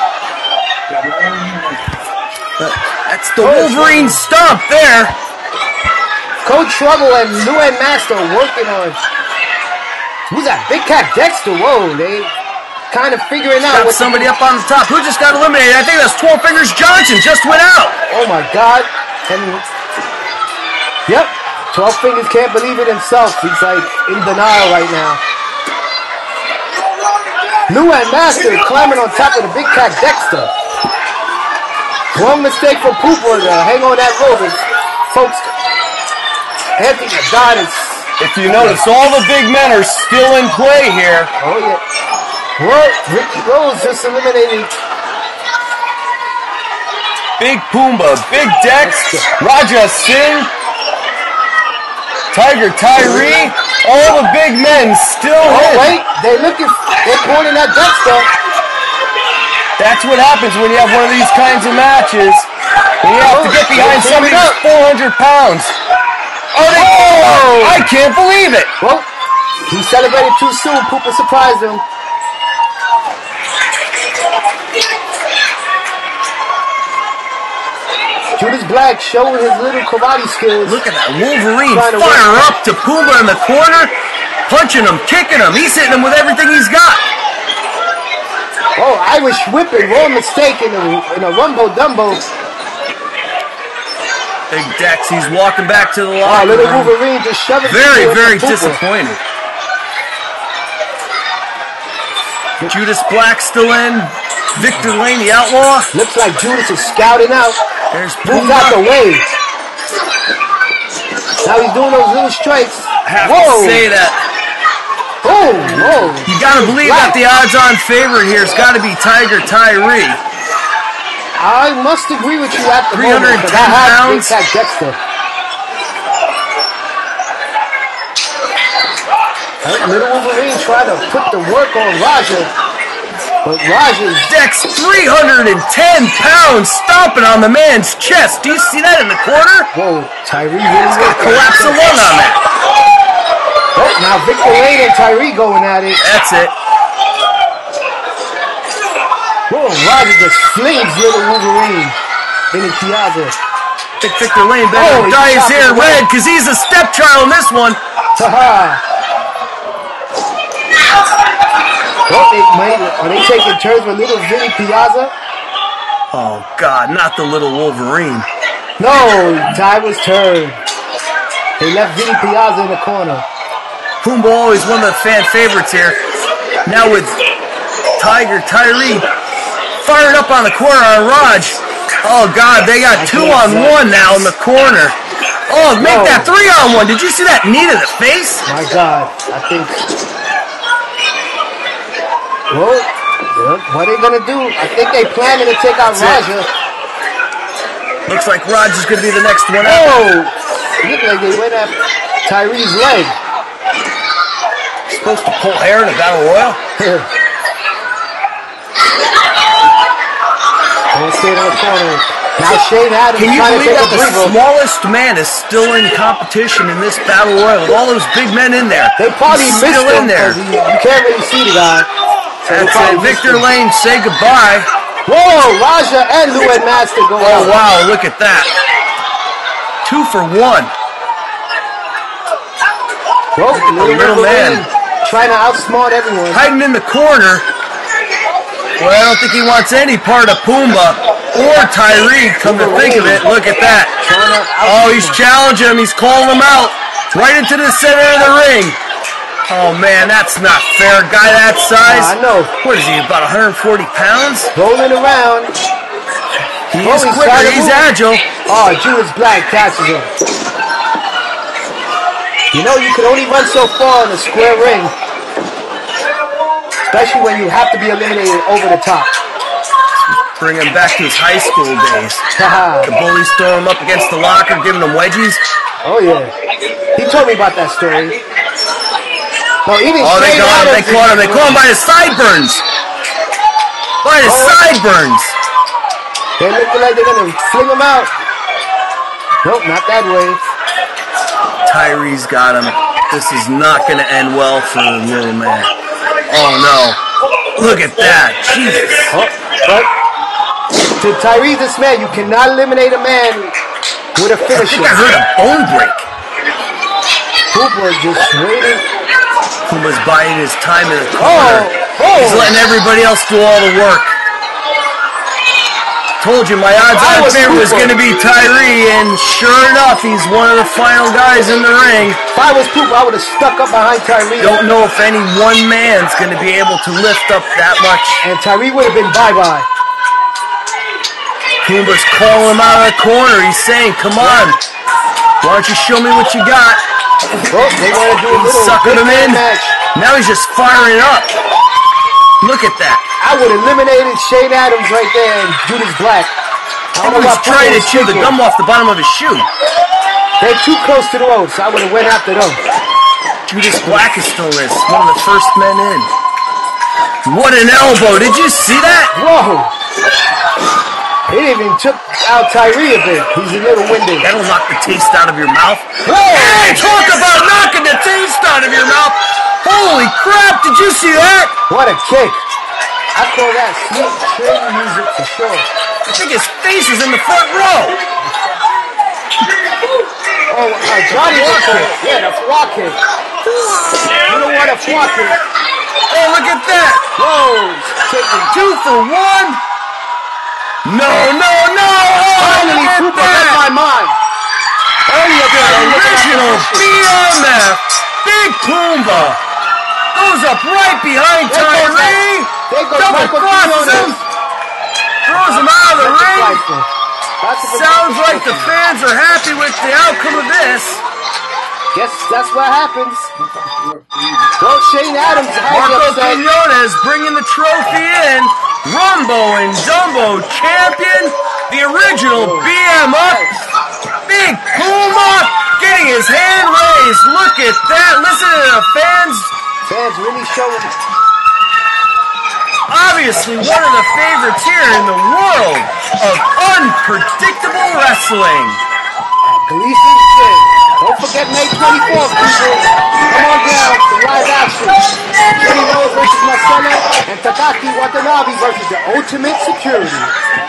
That's the Wolverine stomp there. Cold Trouble and Luan Master working on. Who's that? Big Cat Dexter. Whoa, they kind of figuring out. Got somebody up on the top. Who just got eliminated? I think that's twelve Fingers Johnson just went out. Oh my God. And yep, twelve Fingers can't believe it himself. He's like in denial right now. Luan Master climbing on top of the Big Cat Dexter. Wrong mistake for Pooper to hang on that rope. Folks, Anthony Adonis. If you notice, all the big men are still in play here. Oh yeah. Well, Ricky Rose just eliminated. Big Pumbaa, Big Dex, Raja Singh, Tiger Tyree, all the big men still Oh in. wait, they looking, they're pointing at Dexter. That's what happens when you have one of these kinds of matches. When you have to get behind somebody who's four hundred pounds. Oh, they, oh, I can't believe it. Well, he celebrated too soon. Pooper surprised him. Judas Black showing his little karate skills. Look at that Wolverine Trying to fire work. up to Pumbaa in the corner, punching him, kicking him. He's hitting him with everything he's got. Oh, Irish whipping, wrong mistake in a, in a rumbo dumbo. Big Dex, he's walking back to the Oh, locker little room. Wolverine just shoving. Very, people very with the Pooper. disappointed. Judas Black still in. Victor Lane, the Outlaw. Looks like Judas is scouting out. There's Moves out the way. Now he's doing those little strikes. Have Whoa. to say that. Oh, whoa. You gotta believe that the odds-on favorite here has got to be Tiger Tyree. I must agree with you at the three hundred moment. ten but I have pounds. Big Cat Dexter. Right, little Wolverine trying to put the work on Raja, but Raja's Dex, three hundred ten pounds, stomping on the man's chest. Do you see that in the corner? Whoa, Tyree really He's gonna working. collapse the lung on that. Oh, now Victor Lane and Tyree going at it. That's it. Whoa, Raja just flings little Wolverine. Vinny Piazza. Think Victor Lane better Oh, he's dye his chopping hair away. red because he's a stepchild in this one. Haha. Oh, they might, are they taking turns with little Vinny Piazza? Oh, God, not the little Wolverine. No, Ty was turned. They left Vinny Piazza in the corner. Pumbaa always one of the fan favorites here. Now with Tiger Tyree fired up on the corner on Raj. Oh, God, they got two on one now in the corner. Oh, make No. that three on one. Did you see that knee to the face? My God, I think. Well, yeah, what are they gonna do? I think they planning to take out That's it. Raja. Looks like Raj is going to be the next one out. Oh, looked like they went at Tyree's leg. Supposed to pull hair in a battle royal? Don't stay in the corner. Now Shane Adams Can you trying to believe take that a the breather. smallest man is still in competition in this battle royal with all those big men in there? They probably He's missed still him in there. 'cause he- you can't really see the guy. So they That's probably it. missed Victor him. Lane, say goodbye. Whoa, Raja and Luan Master go Oh, out. wow, look at that. Two for one. Whoa, The little little Wolverine man. trying to outsmart everyone. Hiding in the corner. Well, I don't think he wants any part of Pumbaa or Tyree, come to think of it. Look at that. Oh, he's challenging him. He's calling him out. Right into the center of the ring. Oh, man, that's not fair. A guy that size. I know. What is he, about one hundred forty pounds? Rolling around. He Oh, is he's quicker. trying to He's move. agile. Oh, Judas Black catches him. You know, you can only run so far in a square ring. Especially when you have to be eliminated over the top. Bring him back to his high school days. Haha. The bullies throw him up against the locker, giving him wedgies. Oh, yeah. He told me about that story. No, even oh, they Shane got him. They Adams caught him. is- They caught him by his sideburns. By his Oh. sideburns. They're looking like they're gonna fling him out. Nope, not that way. Tyree's got him. This is not going to end well for the little man. Oh no. Look at that. Jesus. Oh, but to Tyrese's man, you cannot eliminate a man with a I finisher. think I heard a bone break. Cooper just waiting. Puma's biding his time in the Oh, corner. oh. He's letting everybody else do all the work. Told you my odds I on was favorite was Cooper. going to be Tyree, and sure enough, he's one of the final guys in the ring. If I was Cooper, I would have stuck up behind Tyree. Don't know if any one man's going to be able to lift up that much. And Tyree would have been bye-bye. Puma's calling him out of the corner. He's saying, come on, why don't you show me what you got? Oh, they want to do a He's little sucking big him in. man match. Now he's just firing up. Look at that. I would have eliminated Shane Adams right there and Judas Black. I don't know He's what trying to Puma was chew the thinking. gum off the bottom of his shoe. They're too close to the road, so I would have went after them. Judas Black is still in. One of the first men in. What an elbow. Did you see that? Whoa. He even took out Tyree a bit. He's a little winded. That'll knock the taste out of your mouth. Whoa. Hey, talk about knocking the taste out of your mouth. Holy crap, did you see that? What a kick. I call that sweet train music for sure. I think his face is in the front row. Oh, uh, Johnny was kick. Yeah, the fwa kick. You know what a fwa kick? Oh, look at that. Whoa. Taking Two for one. No, no, no. Oh, Finally, look at Cooper that. read my mind. Earlier, The Tyree was original out B M F, Big Pumbaa, goes up right behind There goes Tyree, There goes double Michael crosses him, Quinones. throws him out of the That's a ring. rifle. That's a Sounds like the rifle. fans are happy with the outcome of this. Guess that's what happens. Well, Shane Adams highly Marco upset. Quinones bringing the trophy in. Rumbo and Dumbo champion, the original B M F, Big Pumbaa getting his hand raised. Look at that. Listen to the fans. Fans really showing. Obviously one of the favorites here in the world of unpredictable wrestling. Gleason's Gym. Don't forget May twenty-fourth, people. Come on down to live action. Kenny Rose versus Marcelo and Takaaki Watanabe versus the Ultimate Security.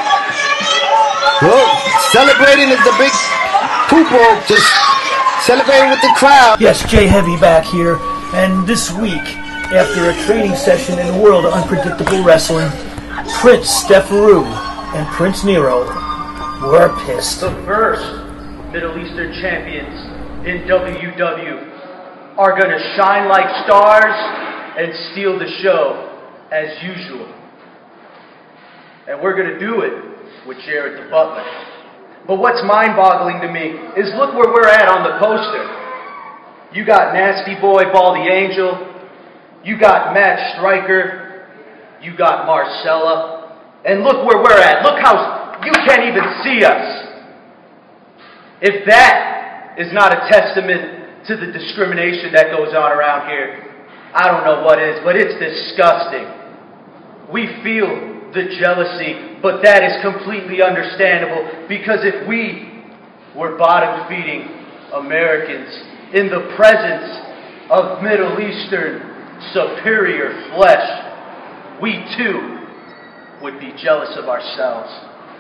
Well, celebrating is the big Pupo, just celebrating with the crowd. Yes, Jay Heavy back here, and this week, after a training session in the world of unpredictable wrestling, Prince Stefaru and Prince Nero were pissed. The first Middle Eastern champions in W W are going to shine like stars and steal the show as usual. And we're going to do it with Jarrett the Butler. But what's mind-boggling to me is look where we're at on the poster. You got Nasty Boy Baldy Angel, you got Matt Striker, you got Marcella, and look where we're at. Look how you can't even see us. If that is not a testament to the discrimination that goes on around here, I don't know what is, but it's disgusting. We feel the jealousy, but that is completely understandable because if we were bottom-feeding Americans in the presence of Middle Eastern superior flesh, we too would be jealous of ourselves.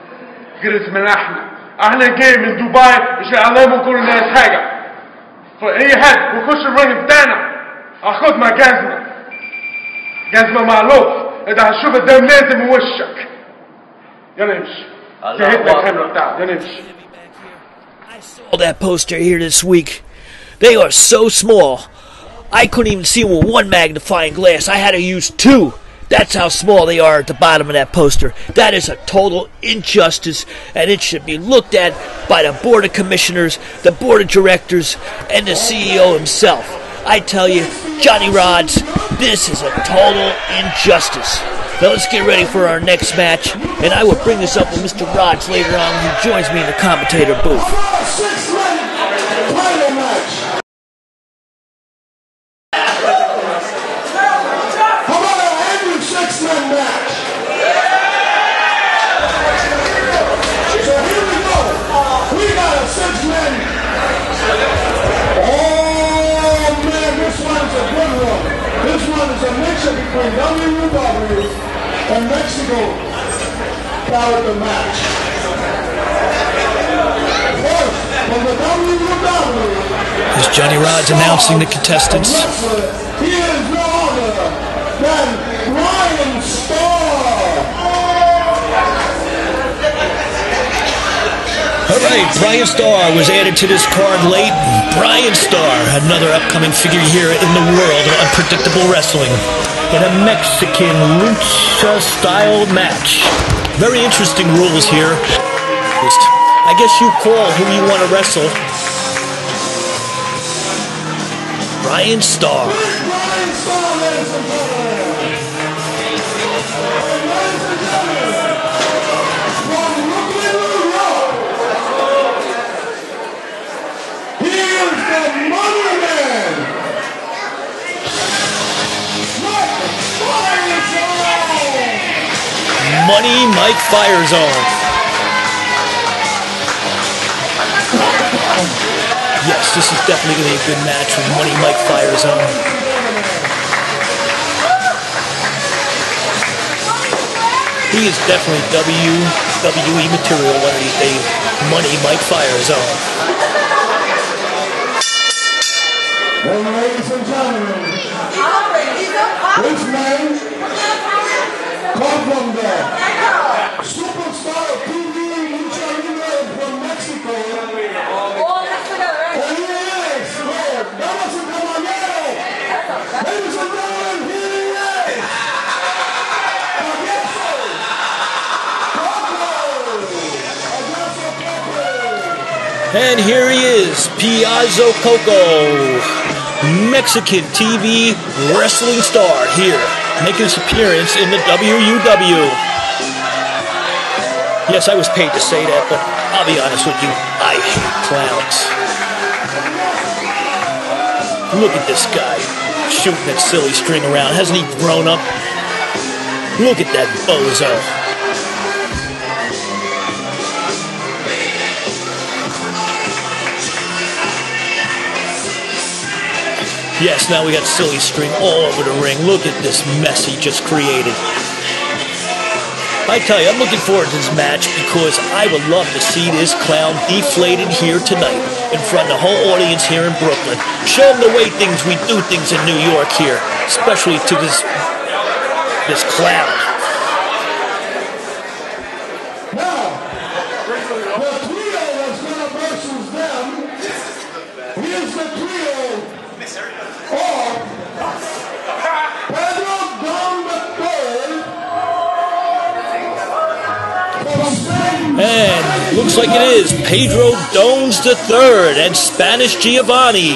احنا جاي من دبي مش نعلموا كل الناس حاجه فاي حد بيخش الرنج بتاعنا اخد مع جزمه جزمه معلوف انت هتشوف الدم نازل من وشك يلا نمشي شهدنا الكاميرا بتاعه يلا نمشي. All that poster here this week, they are so small. I couldn't even see them with one magnifying glass. I had to use two. That's how small they are at the bottom of that poster. That is a total injustice, and it should be looked at by the Board of Commissioners, the Board of Directors, and the C E O himself. I tell you, Johnny Rods, this is a total injustice. Now let's get ready for our next match, and I will bring this up with Mister Rods later on when he joins me in the commentator booth. between W W and Mexico character match. First, from the W W. There's Johnny Rodz announcing the contestants. He is no other than Brian Starr. All right, Brian Starr was added to this card late. Brian Starr, another upcoming figure here in the world of unpredictable wrestling, in a Mexican lucha-style match. Very interesting rules here. I guess you call who you want to wrestle. Brian Starr. Money Mike Firezone. Yes, this is definitely going to be a good match with Money Mike Firezone. He is definitely W W E material one of these days. Money Mike Firezone. Well, ladies and gentlemen, this man come from the superstar T V lucha libre from Mexico. And he is, Lord, damas y caballeros, ladies and gentlemen, here he is. Agreso Coco. And here he is, Piazzo Coco, Mexican T V wrestling star here, making his appearance in the W W. Yes, I was paid to say that, but I'll be honest with you, I hate clowns. Look at this guy, shooting that silly string around. Hasn't he grown up? Look at that bozo. Yes, now we got silly string all over the ring. Look at this mess he just created. I tell you, I'm looking forward to this match because I would love to see this clown deflated here tonight in front of the whole audience here in Brooklyn. Show them the way things we do things in New York here, especially to this this clown. Now, the trio that's going to versus them. Here's the trio of Pedro Don the Third. And looks like it is Pedro Dones the Third and Spanish Giovanni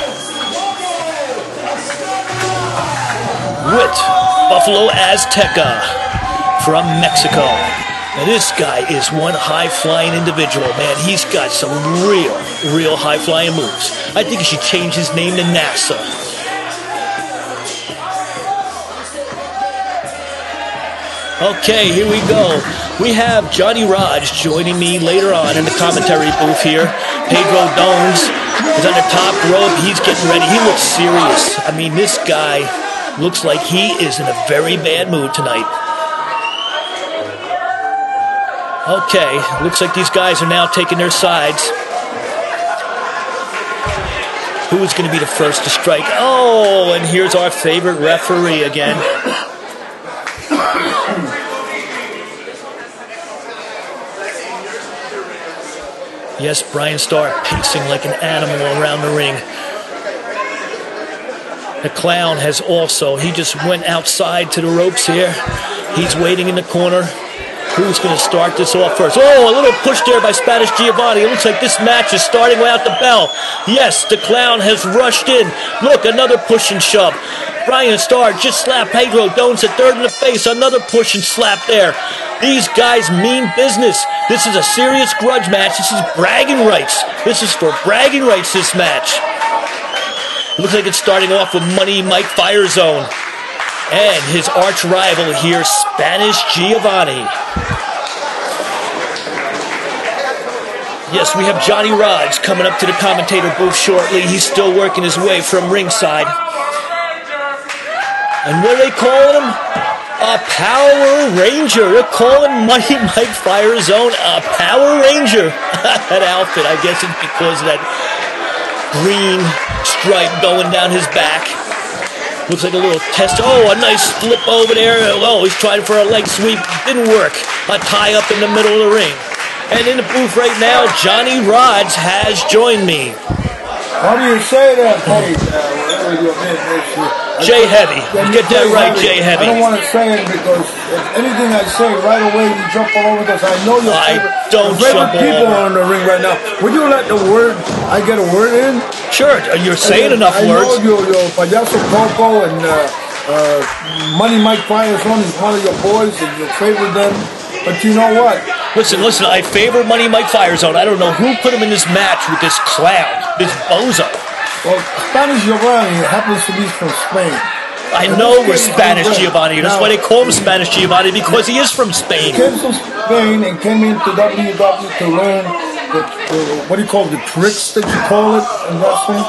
with Buffalo Azteca from Mexico. Now this guy is one high-flying individual, man. He's got some real, real high-flying moves. I think he should change his name to NASA. Okay, here we go. We have Johnny Rodz joining me later on in the commentary booth here. Pedro Dones is on the top rope. He's getting ready. He looks serious. I mean, this guy looks like he is in a very bad mood tonight. Okay, looks like these guys are now taking their sides. Who is going to be the first to strike? Oh, and here's our favorite referee again. Yes, Brian Starr pacing like an animal around the ring. The clown has also, he just went outside to the ropes here. He's waiting in the corner. Who's going to start this off first? Oh, a little push there by Spanish Giovanni. It looks like this match is starting without the bell. Yes, the clown has rushed in. Look, another push and shove. Brian Starr just slapped Pedro Dones at third in the face. Another push and slap there. These guys mean business. This is a serious grudge match. This is bragging rights. This is for bragging rights, this match. It looks like it's starting off with Money Mike Firezone and his arch rival here, Spanish Giovanni. Yes, we have Johnny Rodz coming up to the commentator booth shortly. He's still working his way from ringside. And what are they calling him? A Power Ranger. They're calling Money Mike Firezone a Power Ranger. That outfit, I guess it's because of that green stripe going down his back. Looks like a little test. Oh, a nice flip over there. Oh, he's trying for a leg sweep. Didn't work. A tie up in the middle of the ring. And in the booth right now, Johnny Rodz has joined me. How do you say that, buddy? Uh, whatever you mean, Jay Heavy. Get that right, Jay Heavy. I don't want to say it because if anything I say right away, you jump all over because I know your favorite, I don't your favorite jump people all over. are in the ring right now. Would you let the word, I get a word in? Sure, you're saying I, enough I words. I know your, your Payaso Coco and uh, uh, Money Mike Firezone is one of your boys and you favor them. But you know what? Listen, listen, I favor Money Mike Firezone. I don't know who put him in this match with this clown, this bozo. Well, Spanish Giovanni happens to be from Spain. I know we're Spanish Giovanni. That's why they call him Spanish Giovanni, because he is from Spain. He came from Spain and came into W W E to learn the, the, what do you call it, the tricks that you call it in wrestling.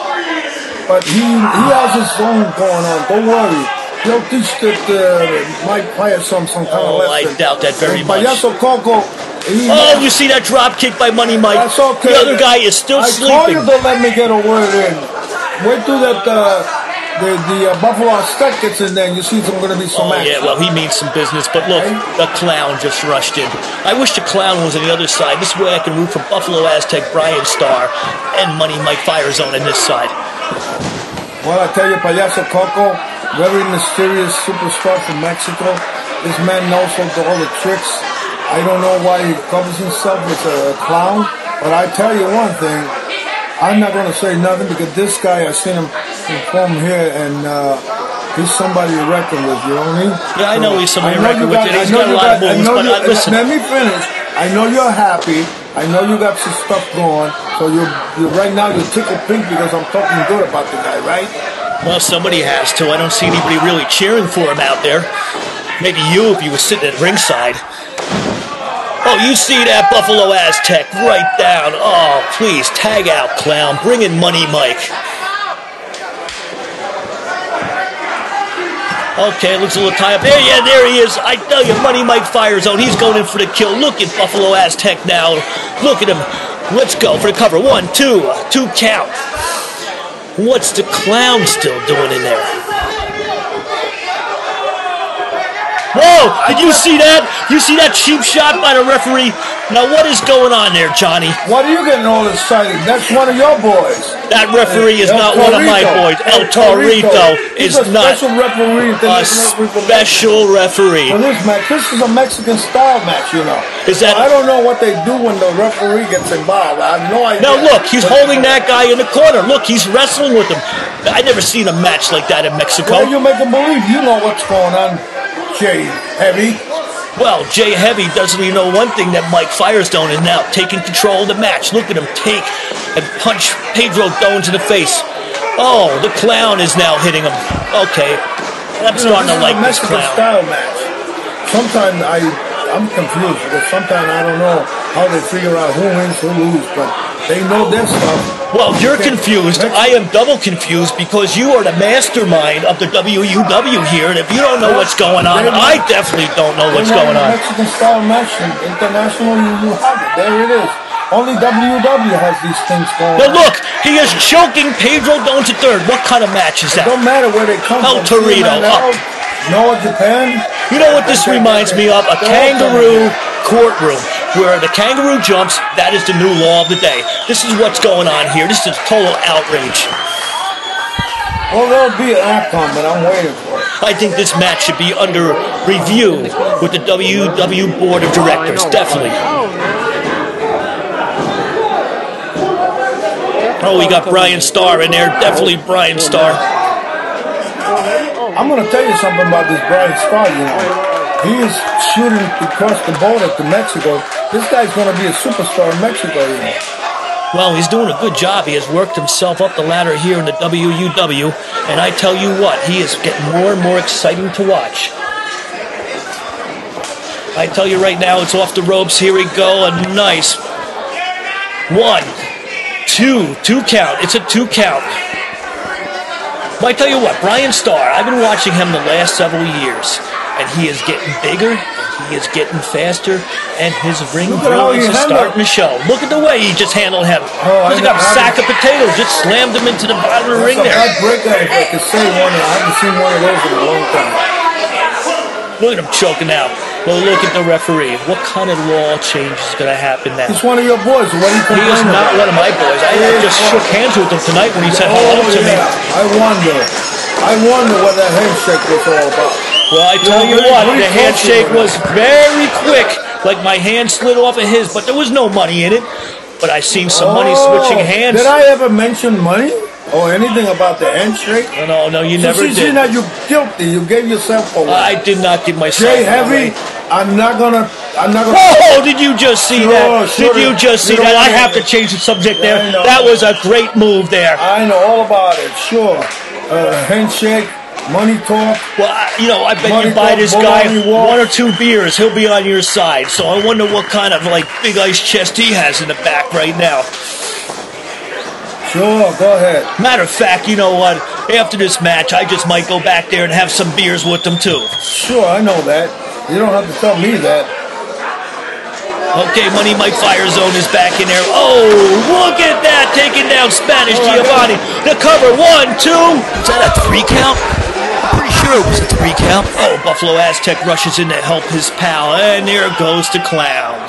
But he he has his own going on. Don't worry. He'll teach that uh, Mike Firezone some kind Oh, of lesson. I doubt that very and much. Payaso Coco. He, Oh, you see that drop kick by Money Mike? That's okay. The other guy is still I sleeping. told you to let me get a word in. Wait till that uh, the the uh, Buffalo Aztec gets in there, and you see there's going to be some Oh, action. yeah, well, he means some business. But look, the clown just rushed in. I wish the clown was on the other side. This way I can root for Buffalo Aztec Brian Starr and Money Mike Firezone on this side. Well, I tell you, Payaso Coco, very mysterious superstar from Mexico. This man knows all the tricks. I don't know why he covers himself with a clown, but I tell you one thing. I'm not going to say nothing because this guy, I seen him perform here, and uh, he's somebody to reckon with, you know what I mean? Yeah, I know he's somebody to I know reckon you with. got- and He's I know got a you lot of got- I moves, know but you- uh, listen. Let me finish. I know you're happy. I know you got some stuff going. So you you right now you're tickled pink because I'm talking good about the guy, right? Well, somebody has to. I don't see anybody really cheering for him out there. Maybe you if you were sitting at ringside. Oh, you see that Buffalo Aztec right down. Oh, please, tag out, clown. Bring in Money Mike. Okay, looks a little tie up. There, yeah, there he is. I tell you, Money Mike Firezone. He's going in for the kill. Look at Buffalo Aztec now. Look at him. Let's go for the cover. One, two, two count. What's the clown still doing in there? Whoa! Did you see that? You see that cheap shot by the referee? Now what is going on there, Johnny? What are you getting all excited? That's one of your boys. That referee is El not one of my Torito. boys. El Torito is He's a not special referee. a special referee. For this match, this is a Mexican style match, you know. Is that- I don't know what they do when the referee gets involved. I have no idea. Now look, he's But- holding that guy in the corner. Look, he's wrestling with him. I never seen a match like that in Mexico. Well, you make them believe you know what's going on, Jay Heavy. Well, Jay Heavy doesn't even know one thing, that Mike Firestone is now taking control of the match. Look at him take and punch Pedro Dones in the face. Oh, the clown is now hitting him. Okay, I'm You know, starting to this like is a this Mexican clown. style match. Sometimes I, I'm confused because sometimes I don't know how they figure out who wins, who loses, but they know their stuff. Well, you're confused. I am double confused because you are the mastermind of the W U W here, and if you don't know what's going on, I definitely don't know what's going on. Mexican style match, and international, you, you have it. There it is. Only W W has these things going Now on. look, he is choking Pedro Dones to third. What kind of match is It that? don't matter where they come El from. Torito, See, man, up. Noah, Japan. You know what this reminds me of? A kangaroo courtroom where the kangaroo jumps. That is the new law of the day. This is what's going on here. This is total outrage. Well, there'll be an outcome, but I'm waiting for it. I think this match should be under review with the W W Board of Directors. Definitely. Oh, we got Brian Starr in there. Definitely Brian Starr. I'm going to tell you something about this Brian Starr, you know. He is shooting across the border to Mexico. This guy's going to be a superstar in Mexico, you know. Well, he's doing a good job. He has worked himself up the ladder here in the W U W, and I tell you what, he is getting more and more exciting to watch. I tell you right now, it's off the ropes. Here we go. A nice one, two, two count. It's a two count. But I tell you what, Brian Starr, I've been watching him the last several years, and he is getting bigger, and he is getting faster, and his ring brilliance is starting to show. Look at the way he just handled him. Oh, Looks like a sack of potatoes, just slammed him into the bottom of the ring there. That's a breaker, if I could say one. I haven't seen one of those in a long time. Look at him choking out. Well, look at the referee. What kind of law change is going to happen now? He's one of your boys. What are you He is not one of my boys. I just shook hands with him tonight when he said hello oh, to yeah. me. I wonder. I wonder what that handshake was all about. Well, I tell you what, the handshake was very quick, like my hand slid off of his, but there was no money in it. But I seen some money switching hands. Did I ever mention money or anything about the handshake? No, no, no, you so never see, did. See, now you're guilty. You gave yourself away. I did not give myself Jay Heavy, away. I'm not gonna. I'm not gonna. Oh, did you just see Sure, that? sure. Did you just see You that? know I what? have to change the subject there. I know. That was a great move there. I know all about it. Sure, uh, handshake, money talk. Well, I, you know, I bet Money you buy talk, this guy baloney walk. one or two beers, he'll be on your side. So I wonder what kind of like big ice chest he has in the back right now. Sure, go ahead. Matter of fact, you know what? After this match, I just might go back there and have some beers with them too. Sure, I know that. You don't have to tell me that. Okay, Money Mike Firezone is back in there. Oh, look at that, taking down Spanish Oh, Giovanni. The cover, one, two. Is that a three count? I'm pretty sure it was a three count. Oh, Buffalo Aztec rushes in to help his pal, and there goes the clown.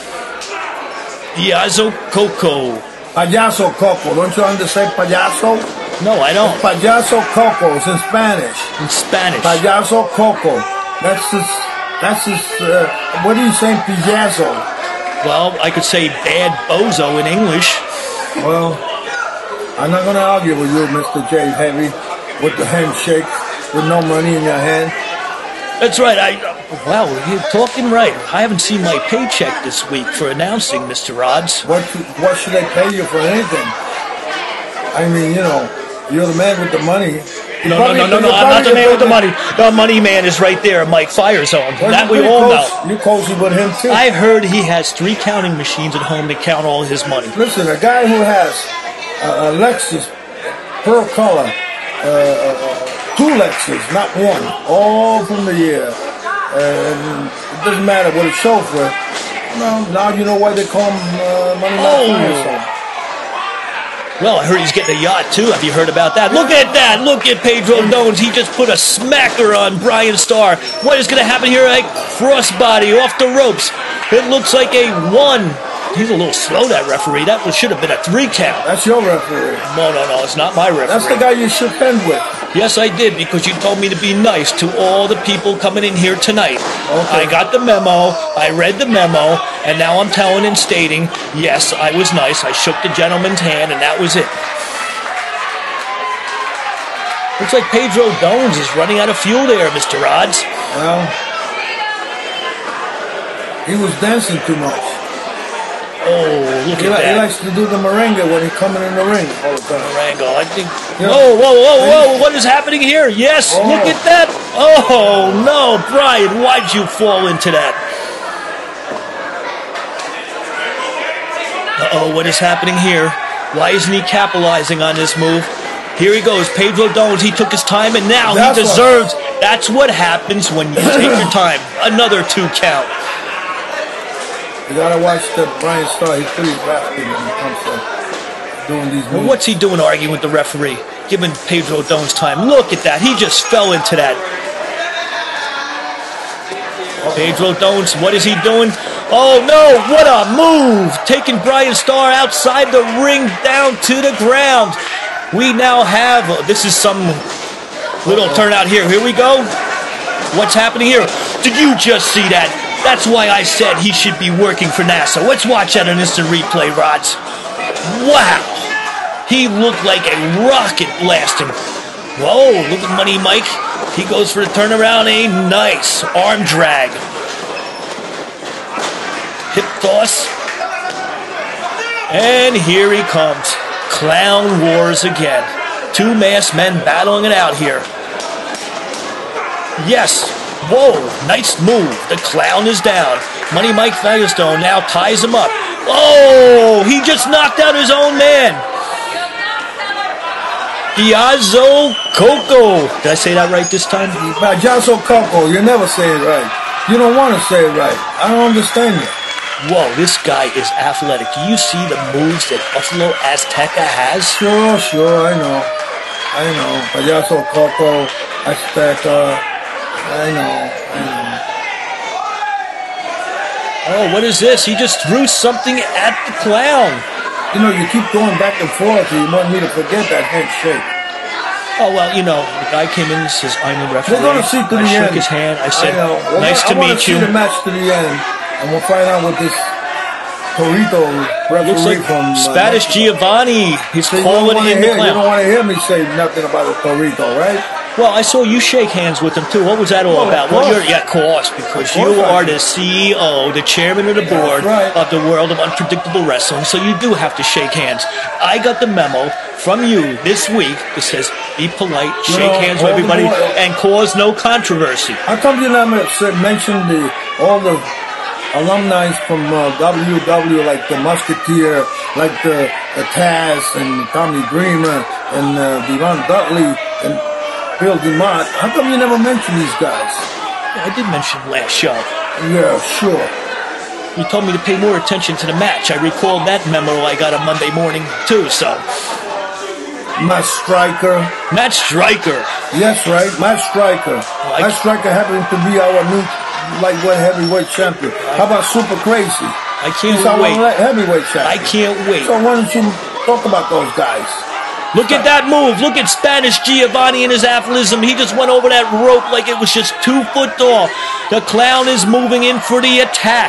Diazo Coco. Payaso Coco. Don't you understand payaso? No, I don't. It's payaso Coco. It's in Spanish. In Spanish. Payaso Coco. That's his. That's his. Uh, what are you saying, payaso? Well, I could say bad bozo in English. Well, I'm not going to argue with you, Mister J Heavy, with the handshake, with no money in your hand. That's right. I wow, you're talking right. I haven't seen my paycheck this week for announcing, Mister Rods. What what should they pay you for anything? I mean, you know, you're the man with the money. You No, probably- no, no, no, you no. I'm not probably the man with the get- money. The money man is right there, Mike Firezone. Well, That you're we pretty all close. know. You're close with him too. I heard he has three counting machines at home to count all his money. Listen, a guy who has a, a Lexus pearl color, uh, uh, two Lexus, not one, all from the year. And it doesn't matter what it's sold for. No, now you know why they call him uh, Money Oh. Mike Firestone. Well, I heard he's getting a yacht too. Have you heard about that? Look at that! Look at Pedro Dones. He just put a smacker on Brian Starr. What is going to happen here? A crossbody off the ropes. It looks like a one. He's a little slow, that referee. That was, should have been a three count. That's your referee. No, no, no. It's not my referee. That's the guy you shook hands with. Yes, I did, because you told me to be nice to all the people coming in here tonight. Okay. I got the memo, I read the memo, and now I'm telling and stating, yes, I was nice. I shook the gentleman's hand, and that was it. Looks like Pedro Dones is running out of fuel there, Mister Rods. Well, he was dancing too much. Oh, look He, at li- he that. likes to do the merengue when he's coming in the ring all the time. Marengo, I think. Yeah. Whoa, whoa, whoa, whoa! What is happening here? Yes, Oh. look at that! Oh no, Brian, why'd you fall into that? Uh oh, what is happening here? Why isn't he capitalizing on this move? Here he goes, Pedro Dones. He took his time, and now That's he what- deserves. That's what happens when you take your time. Another two count. You gotta watch the Brian Starr. He's pretty crafty when it comes to doing these Well, moves. what's he doing arguing with the referee? Giving Pedro Dones time. Look at that. He just fell into that. Pedro Dones, what is he doing? Oh no, what a move! Taking Brian Starr outside the ring down to the ground. We now have, oh, this is some little turnout here. Here we go. What's happening here? Did you just see that? That's why I said he should be working for NASA. Let's watch that on instant replay, Rods. Wow. He looked like a rocket blasting. Whoa, look at Money Mike. He goes for the turnaround. A nice arm drag. Hip toss. And here he comes. Clown Wars again. Two masked men battling it out here. Yes. Whoa, nice move. The clown is down. Money Mike Firestone now ties him up. Oh, he just knocked out his own man. Payaso Coco. Did I say that right this time? Payaso Coco. You never say it right. You don't want to say it right. I don't understand you. Whoa, this guy is athletic. Do you see the moves that Buffalo Azteca has? Sure, sure, I know. I know. Payaso Coco, Azteca. I know, I know. Oh, what is this? He just threw something at the clown. You know, you keep going back and forth. You want me to forget that handshake. Oh, well, you know, the guy came in and says, I'm the referee. We're going to see to the I end. shook his hand. I said, I nice I to meet see you. the match to the end, and we'll find out what this Torito referee Looks like from uh, Spanish Giovanni. He's so calling in the hear, clown. You don't want to hear me say nothing about a Torito, right? Well, I saw you shake hands with him, too. What was that all Well, about? of Well, course. you're, yeah, of course, because Of course you I are do. the C E O, the chairman of the board right. of the world of unpredictable wrestling, so you do have to shake hands. I got the memo from you this week that says, be polite, You shake know, hands all with the everybody, more- and cause no controversy. How come you never said, mentioned the, all the alumni from uh, W W, like the Musketeer, like the, the Taz, and Tommy Dreamer, and uh, Devon Dudley, and Bill DeMott? How come you never mentioned these guys? Yeah, I did mention last show. Yeah, sure. You told me to pay more attention to the match. I recalled that memo I got on Monday morning, too, so. Matt Striker. Matt Striker. Yes, right, Matt Striker. I- Matt Striker happens to be our new lightweight heavyweight champion. How about Super Crazy? I can't He's our wait. light heavyweight champion. I can't wait. So why don't you talk about those guys? Look at that move. Look at Spanish Giovanni and his athleticism. He just went over that rope like it was just two foot tall. The clown is moving in for the attack.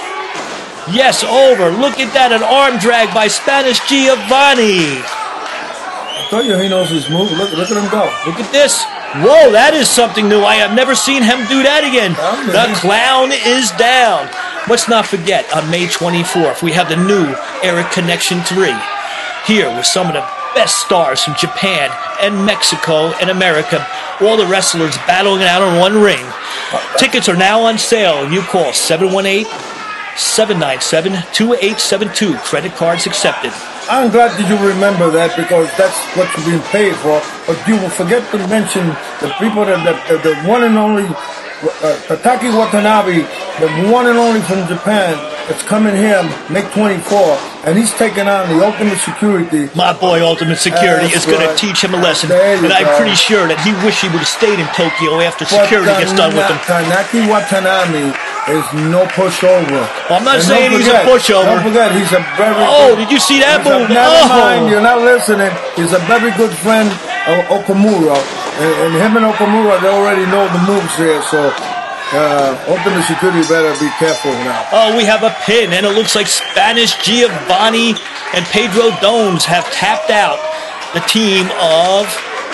Yes, over. Look at that. An arm drag by Spanish Giovanni. I told you he knows his move. Look, look at him go. Look at this. Whoa, that is something new. I have never seen him do that again. The clown is down. Let's not forget, on May twenty-fourth, we have the new Eric Connection three. Here with some of the best stars from Japan and Mexico and America. All the wrestlers battling it out on one ring. Tickets are now on sale. You call seven one eight, seven nine seven, two eight seven two. Credit cards accepted. I'm glad that you remember that because that's what you're being paid for. But you will forget to mention the people that the, the, the one and only uh, Tataki Watanabe, the one and only from Japan, that's coming here May twenty-fourth, and he's taking on the Ultimate Security. My boy Ultimate Security That's is going to right. teach him a lesson. There you And I'm go. pretty sure that he wish he would have stayed in Tokyo after But security gets done with him. Tanaki Watanabe is no pushover. Well, I'm not And saying don't he's a forget- pushover. Don't forget, he's a very Oh, good- did you see that he's a- move? Never Oh. mind, you're not listening. He's a very good friend of Okamura. And, and him and Okamura, they already know the moves here, so uh, Ultimate Security better be careful now. Oh, we have a pin, and it looks like Spanish Giovanni and Pedro Dones have tapped out the team of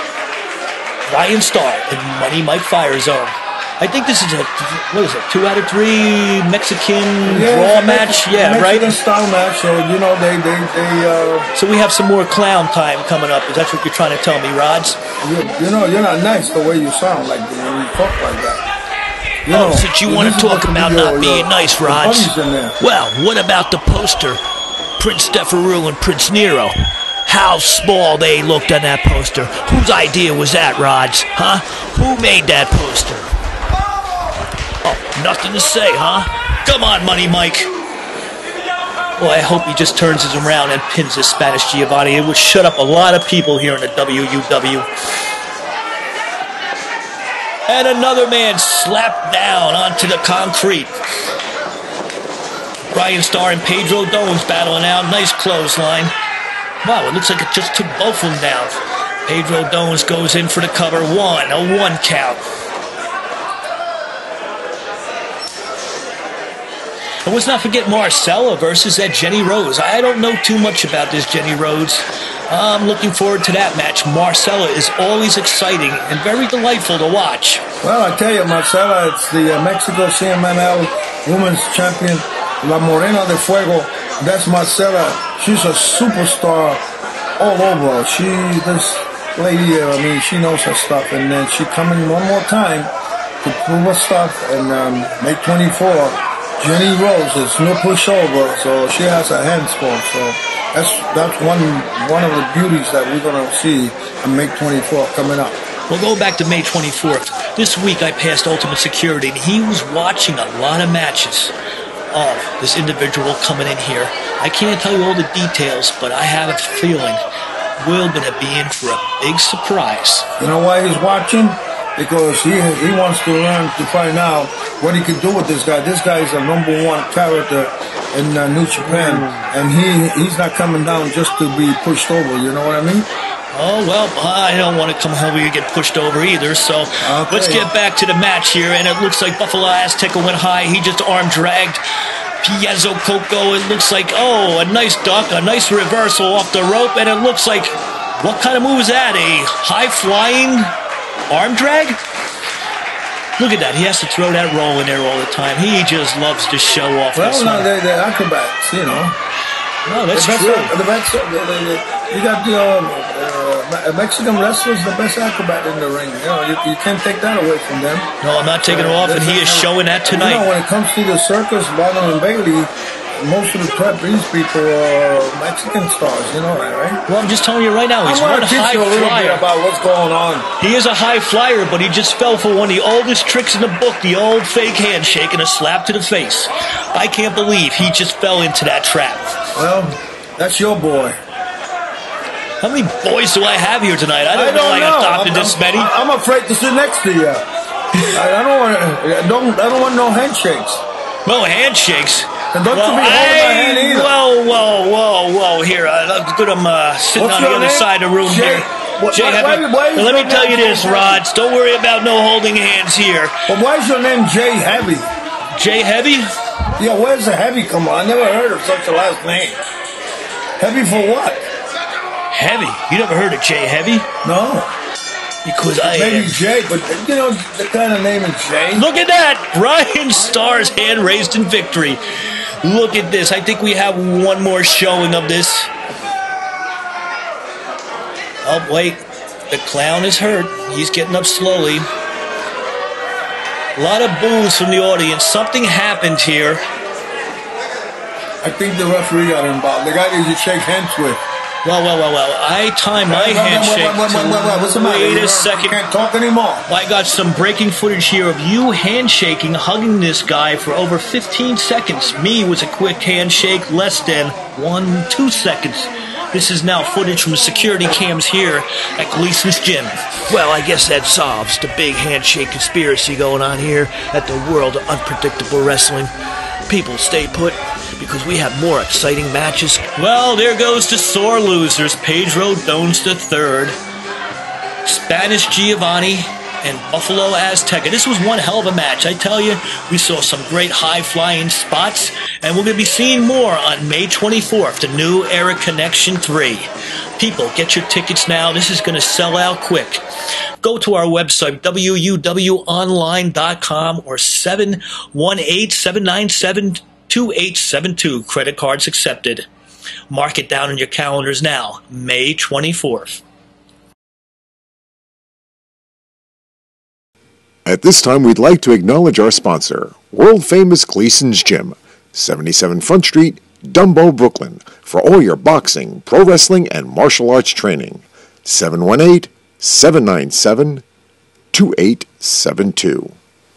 Ryan Starr and Money Mike Fire Zone. I think this is a, what is it, two out of three Mexican draw it's a match? Mexican- Yeah, right? Mexican style match, so, you know, they, they, they, uh... So we have some more clown time coming up. Is that what you're trying to tell me, Rods? You, you know, you're not nice the way you sound, like, when you talk like that. You Oh, know, since you want to this is talk what about your- not being your- nice, your Rods. buddies in there. Well, what about the poster? Prince Deferu and Prince Nero. How small they looked on that poster. Whose idea was that, Rods? Huh? Who made that poster? Oh, nothing to say, huh? Come on, Money Mike. Well, I hope he just turns his around and pins this Spanish Giovanni. It would shut up a lot of people here in the W U W. And another man slapped down onto the concrete. Ryan Starr and Pedro Dones battling out. Nice clothesline. Wow, it looks like it just took both of them down. Pedro Dones goes in for the cover. One, a one count. And let's not forget Marcella versus that Jenny Rose. I don't know too much about this Jenny Rose. I'm looking forward to that match. Marcella is always exciting and very delightful to watch. Well, I tell you, Marcela, it's the uh, Mexico C M N L Women's Champion, La Morena de Fuego. That's Marcela. She's a superstar all over. She, this lady, uh, I mean, she knows her stuff. And then she coming one more time to prove her stuff. And um, May twenty-fourth, Jenny Rose is no pushover, so she has her hands full. So that's that's one one of the beauties that we're gonna see on May twenty-fourth coming up. Well, going back to May twenty-fourth, this week I passed Ultimate Security, and he was watching a lot of matches of this individual coming in here. I can't tell you all the details, but I have a feeling we're going to be in for a big surprise. You know why he's watching? Because he he wants to learn to find out what he can do with this guy. This guy is a number one character in uh, New Japan, and he he's not coming down just to be pushed over. You know what I mean? Oh, well, I don't want to come home here and get pushed over either, so okay. Let's get back to the match here, and it looks like Buffalo Azteca went high. He just arm dragged Piezo Coco. It looks like, oh, a nice duck, a nice reversal off the rope, and it looks like, what kind of move is that? A high-flying arm drag? Look at that. He has to throw that roll in there all the time. He just loves to show off. Well, this no, one. they're, they're acrobats, you know. No, that's the best, true. The best, the, the, the, you got the um, uh, Mexican wrestlers, the best acrobat in the ring. You know, you, you can't take that away from them. No, I'm not taking uh, it off, and he is showing that tonight. You know, when it comes to the circus, Barnum and Bailey, most of the trapeze people are Mexican stars. You know that, right? Well, I'm just telling you right now, he's one high flyer. a little bit about what's going on. He is a high flyer, but he just fell for one of the oldest tricks in the book, the old fake handshake and a slap to the face. I can't believe he just fell into that trap. Well, that's your boy. How many boys do I have here tonight? I don't, I don't know I know. adopted I'm, this many. I'm afraid to sit next to you. I, I don't want. I don't. I don't want no handshakes. No handshakes. And don't well, you be holding my hand either. Whoa, whoa, whoa, whoa! Here, uh, good. I'm uh, sitting What's on the other name? side of the room Jay, here. what, Jay, why, why, why let me tell you name this, Rods. Don't worry about no holding hands here. But why is your name Jay Heavy? Jay Heavy? Yeah, where's the Heavy come on? I never heard of such a last name. Heavy for what? Heavy? You never heard of Jay Heavy? No. Because I Maybe am. Jay, but you know the kind of name is Jay. Look at that! Brian Starr's hand raised in victory. Look at this. I think we have one more showing of this. Oh, wait. The clown is hurt. He's getting up slowly. A lot of boos from the audience. Something happened here. I think the referee got involved. The guy that you shake hands with. Well, well, well, well. I timed my Wait, wait, handshake. wait, wait, wait, wait, wait. What's the matter? Wait You a second. You can't talk anymore. I got some breaking footage here of you handshaking, hugging this guy for over fifteen seconds. Me was a quick handshake, less than one, two seconds. This is now footage from the security cams here at Gleason's Gym. Well, I guess that solves the big handshake conspiracy going on here at the World of Unpredictable Wrestling. People, stay put, because we have more exciting matches. Well, there goes the sore losers. Pedro Dones the third, Spanish Giovanni, and Buffalo Azteca. This was one hell of a match. I tell you, we saw some great high-flying spots, and we're going to be seeing more on May twenty-fourth, the New Era Connection three. People, get your tickets now. This is going to sell out quick. Go to our website, w u w online dot com or seven one eight, seven nine seven, two eight seven two. Credit cards accepted. Mark it down in your calendars now, May twenty-fourth. At this time, we'd like to acknowledge our sponsor, world-famous Gleason's Gym, seventy-seven Front Street, Dumbo, Brooklyn, for all your boxing, pro wrestling, and martial arts training. seven one eight, seven nine seven, two eight seven two.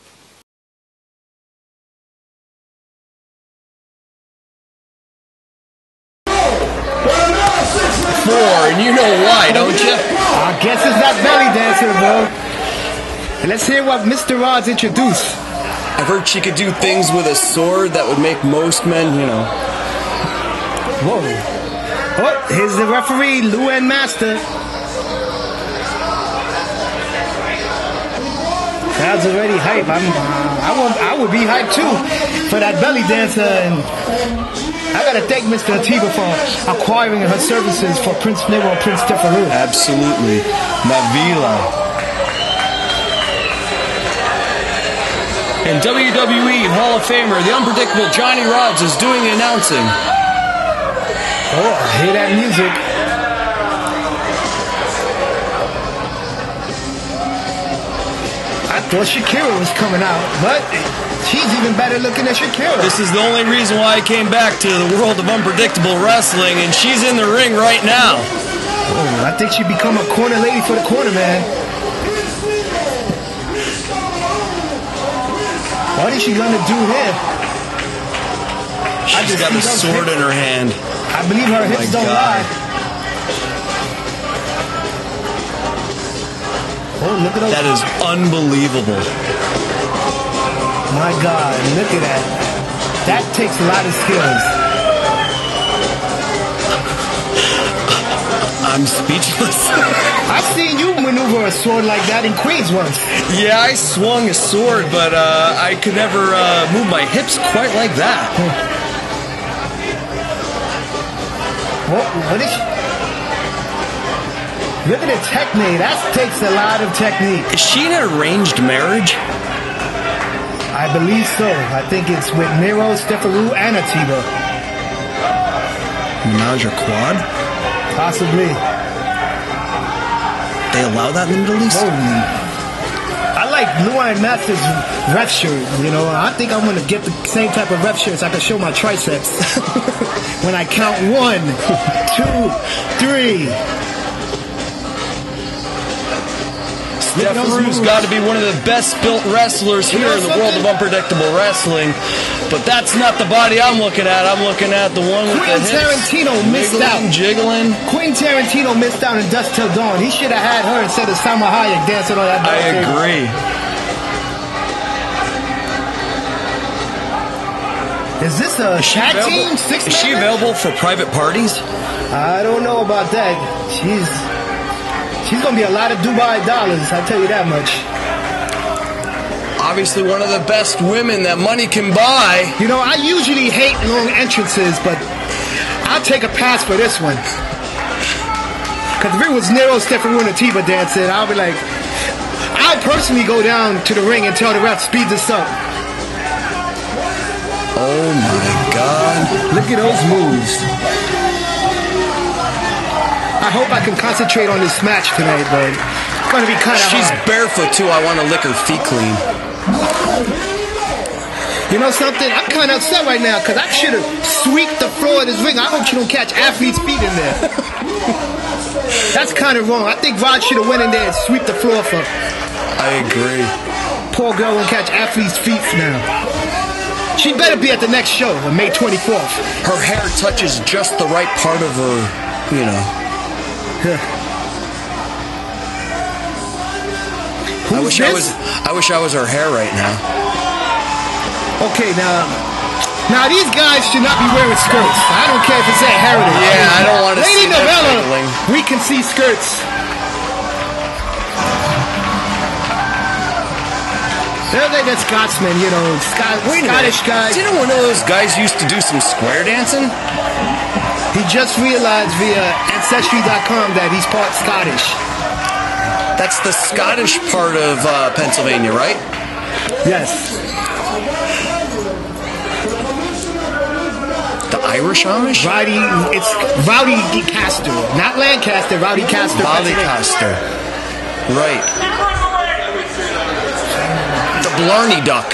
Four, and you know why, don't you? I guess it's that belly dancer, bro. And let's hear what Mister Rods introduced. I've heard she could do things with a sword that would make most men, you know. Whoa. Oh, here's the referee, Luan Master. Crowd's already hype. I'm, uh, I, would, I would be hyped too for that belly dancer. And I gotta thank Mister Antigua for acquiring her services for Prince Nero and Prince Tefaru. Absolutely. Navila. And W W E Hall of Famer, the unpredictable Johnny Rods, is doing the announcing. Oh, I hear that music. I thought Shakira was coming out, but She's even better looking than Shakira. This is the only reason why I came back to the world of unpredictable wrestling, and she's in the ring right now. Oh, I think she'd become a corner lady for the corner, man. What is she gonna do here? She's got a sword in her hand. I believe her hips don't lie. Oh, look at those. That is unbelievable. My God, look at that. That takes a lot of skills. I'm speechless. I've seen you maneuver a sword like that in Queens once. Yeah, I swung a sword, but uh, I could never uh, move my hips quite like that. What, what is she? Look at the technique. That takes a lot of technique. Is she in an arranged marriage? I believe so. I think it's with Miro, Stefaru, and Atiba. Menage a quad? Possibly. They allow that in the Middle East? Holy. I like Luan Masters' ref shirt, you know. I think I'm going to get the same type of ref shirt so I can show my triceps. When I count one, two, three. Stefaru's got to be one of the best built wrestlers here in the world of unpredictable wrestling, but that's not the body I'm looking at. I'm looking at the one with Quentin the hips Tarantino missed out. Jiggling. Quentin Tarantino missed out in Dust Till Dawn. He should have had her instead of Salma Hayek dancing on that. I agree. Is this a tag team? Six Is she available for private parties? I don't know about that. She's she's gonna be a lot of Dubai dollars. I'll tell you that much. Obviously, one of the best women that money can buy. You know, I usually hate long entrances, but I'll take a pass for this one. Because if it was Nero, Stefaru, and Atiba dancing, I'll be like, I'll personally go down to the ring and tell the ref, speed this up. Oh my God. Look at those moves. I hope I can concentrate on this match tonight, but it's going to be kind of She's hard. barefoot, too. I want to lick her feet clean. You know something? I'm kind of upset right now because I should have sweeped the floor of this ring. I hope you don't catch athlete's feet in there. That's kind of wrong. I think Rod should have went in there and sweep the floor for her. I agree. Poor girl won't catch athlete's feet now. She better be at the next show on May twenty-fourth. Her hair touches just the right part of her, you know. I wish I was I wish I was her hair right now. Okay, now now these guys should not be wearing skirts. I don't care if it's at Heritage. Yeah, I don't want to see Lady that Novella, fiddling. we can see skirts. They're like that Scotsman, you know, Scot- Wait a Scottish minute. guy. Didn't one of those guys used to do some square dancing? He just realized via Ancestry dot com that he's part Scottish. That's the Scottish part of uh, Pennsylvania, right? Yes. The Irish Amish? Rowdy, it's Rowdy Castor, not Lancaster. Rowdy Castor. Rowdy Castor. Right. The Blarney Duck.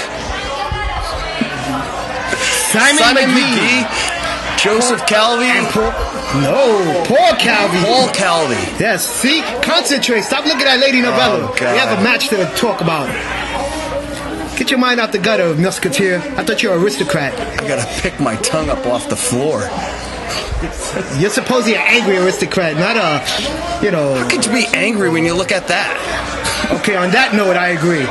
Simon, Simon McGee. McGee. Joseph Calvey. And Paul, no, Paul Calvey. Paul Calvey. Yes, see? Concentrate. Stop looking at Lady Novella. Oh, God. We have a match to talk about. Get your mind out the gutter, Musketeer. I thought you were an aristocrat. I gotta pick my tongue up off the floor. You're supposedly an angry aristocrat, not a, you know... How could you be angry when you look at that? Okay, on that note, I agree.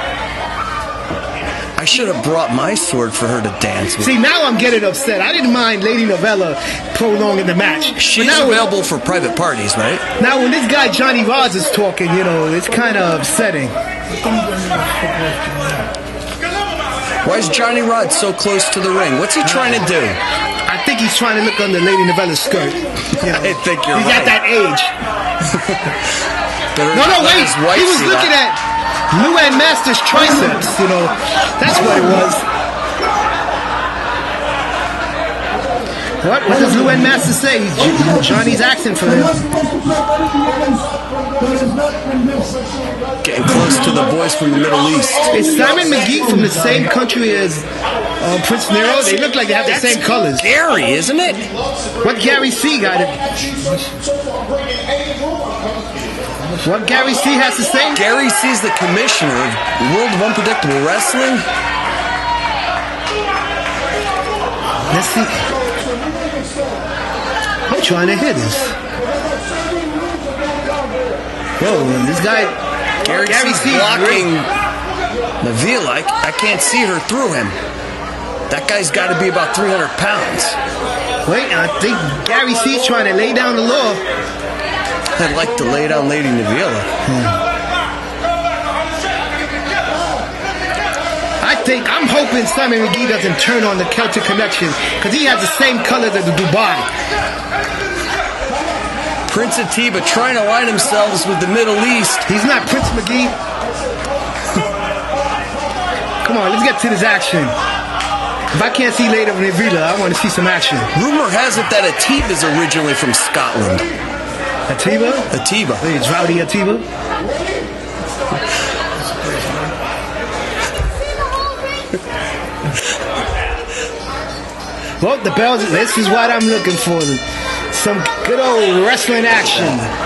I should have brought my sword for her to dance with. See, now I'm getting upset. I didn't mind Lady Novella prolonging the match. She's now available for private parties, right? Now, when this guy Johnny Rods is talking, you know, it's kind of upsetting. Why is Johnny Rod so close to the ring? What's he trying to do? I think he's trying to look under Lady Novella's skirt. You know, I think you're he's right. at that age. Better no, no, not let wait. his wife He was see looking that. at Luann Master's triceps. You know, that's what it was. What? What does Lou and Master say? Johnny's asking for him. Getting close to the boys from the Middle East. Is Simon McGee from the same country as uh, Prince Nero? They look like they have the same colors. Gary, isn't it? What Gary C got it? What Gary C has to say? Gary C is the commissioner of World of Unpredictable Wrestling. Let's see. I'm trying to hear this. Whoa, this guy, Gary, Gary C's blocking Navila. I, I can't see her through him. That guy's got to be about three hundred pounds. Wait, I think Gary C's trying to lay down the law. I'd like to lay down Lady Navila. Hmm. I think, I'm hoping Simon McGee doesn't turn on the Celtic Connection, because he has the same color as the Dubai. Prince Atiba trying to align themselves with the Middle East. He's not Prince McGee. Come on, let's get to this action. If I can't see Lady Navila, I want to see some action. Rumor has it that Atiba is originally from Scotland. Atiba? Atiba. Hey, Rowdy Atiba? Well, the bells, this is what I'm looking for. Some good old wrestling action.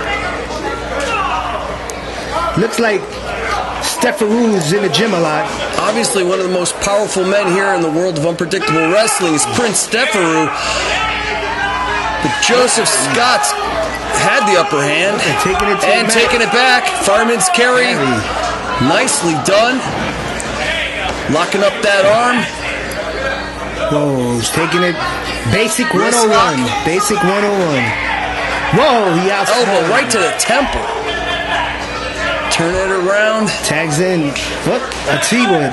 Looks like Stefferu's in the gym a lot. Obviously, one of the most powerful men here in the world of unpredictable wrestling is Prince Stefferu. But Joseph Scott's had the upper hand and taking it, to and taking it back. Fireman's carry. Nicely done. Locking up that arm. Whoa, he's taking it. Basic one oh one. Basic one oh one. Whoa, he out. Elbow right to the temple. Turn it around. Tags in. Look, Atiba.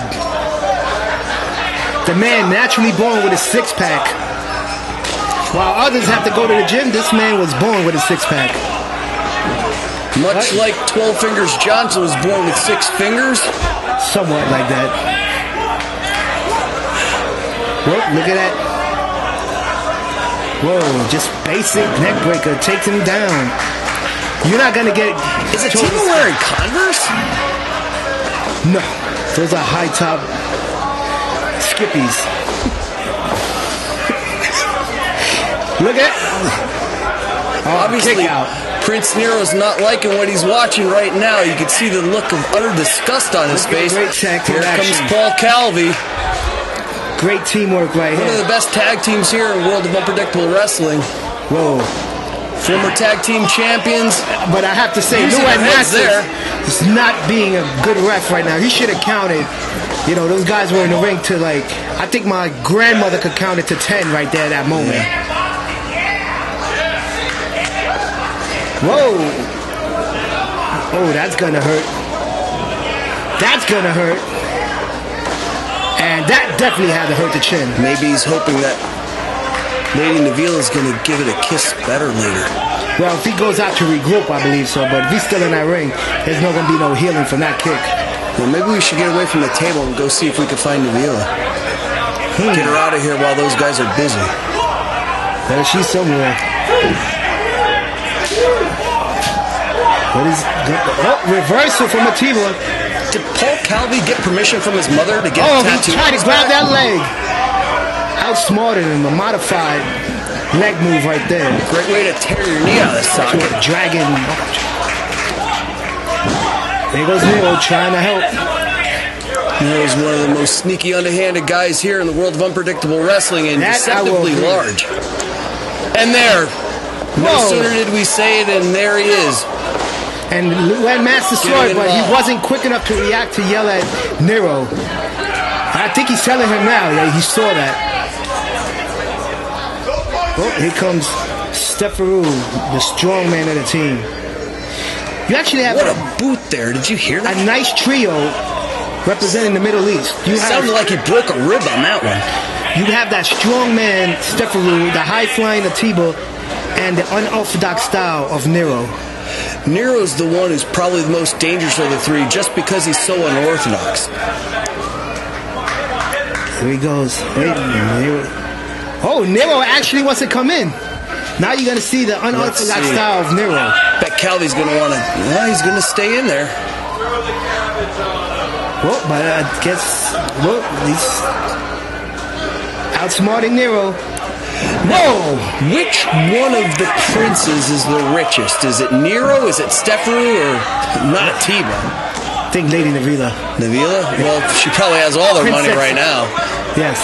The man naturally born with a six pack. While others have to go to the gym, this man was born with a six pack. Much what? Like twelve Fingers Johnson was born with six fingers. Somewhat like that. Whoa, look at that. Whoa, just basic neck breaker. Takes him down. You're not going to get... Is Atiba wearing Converse? No. Those are high top skippies. Look at... Oh, obviously, Prince Nero's not liking what he's watching right now. You can see the look of utter disgust on his face. Great tag team Here action. comes Paul Calvi. Great teamwork right One here. One of the best tag teams here in World of Unpredictable Wrestling. Whoa. Former tag team champions. But I have to say, Lou Masters is not being a good ref right now. He should have counted. You know, those guys were in the ring to like, I think my grandmother could count it to ten right there at that moment. Yeah. Whoa. Oh, that's gonna hurt. That's gonna hurt. And that definitely had to hurt the chin. Maybe he's hoping that Lady Navila is going to give it a kiss better later. Well, if he goes out to regroup, I believe so. But if he's still in that ring, there's not going to be no healing from that kick. Well, maybe we should get away from the table and go see if we can find Navila. Hmm. Get her out of here while those guys are busy. There she's somewhere. What is... Oh, reversal from Atiba. Did Paul Calvi get permission from his mother to get oh, a tattoo? Oh, he tried to grab that leg. Outsmarted him. A modified leg move right there. Great way to tear your knee out of the socket. Dragon. There goes Nero trying to help. Nero's one of the most sneaky, underhanded guys here in the world of unpredictable wrestling and that deceptively large. And there. No Whoa. Sooner did we say it, and there he is. And Lou had Master saw it, but he wasn't quick enough to react to yell at Nero. I think he's telling him now. Yeah, he saw that. Oh, here comes Stefferu, the strong man of the team. You actually have what a, a boot there. Did you hear that? A nice trio representing the Middle East. You have, sounded like he broke a rib on that one. You have that strong man, Stefferu, the high-flying Atiba, and the unorthodox style of Nero. Nero's the one who's probably the most dangerous of the three just because he's so unorthodox. Here he goes. Wait, here. Oh, Nero actually wants to come in. Now you're going to see the unorthodox style of Nero. Bet Calvi's going to want to, yeah, he's going to stay in there. Well, but I guess, look, he's outsmarting Nero. Whoa! Which one of the princes is the richest? Is it Nero? Is it Stefaru? Or not Tiba? I think Lady Navila. Navila? Well, she probably has all their money right now. Yes.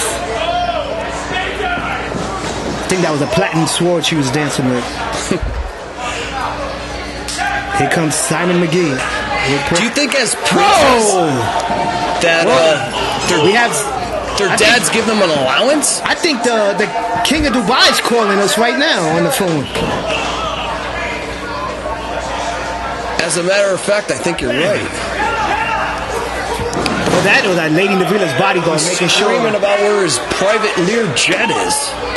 I think that was a platinum sword she was dancing with. Here comes Simon McGee. Do you think as princes that uh, their, we have, their dads think, give them an allowance? I think the, the King of Dubai is calling us right now on the phone. As a matter of fact, I think you're right. Well, that or that Lady Navila's bodyguard He's making sure. Screaming about where his private Lear jet is.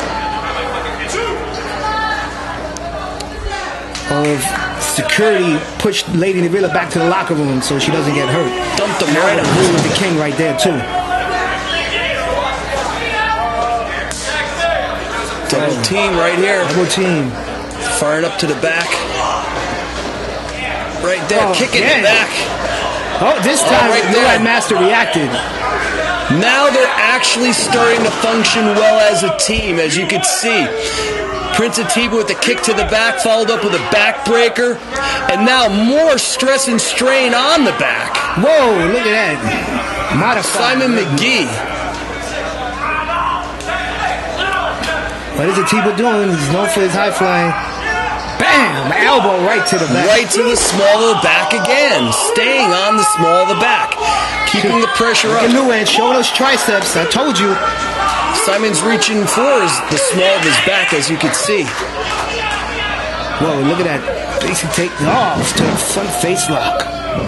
Of security pushed Lady Navila back to the locker room so she doesn't get hurt. Dumped him now right out. With the King right there too. Double team right here. Double team. Firing up to the back. Right there, oh, kicking yeah. it back. Oh, this time oh, right the Red Master reacted. Now they're actually starting to function well as a team, as you can see. Prince Atiba with a kick to the back, followed up with a backbreaker, and now more stress and strain on the back. Whoa, look at that. Modified. Simon McGee. What is Atiba doing? He's known for his high flying. Bam! Elbow right to the back. Right to the small of the back again. Staying on the small of the back. Keeping the pressure up. Look at Luan, show those triceps. I told you. Simon's reaching for his, the small of his back, as you can see. Whoa, look at that. Basic take off to the front face lock.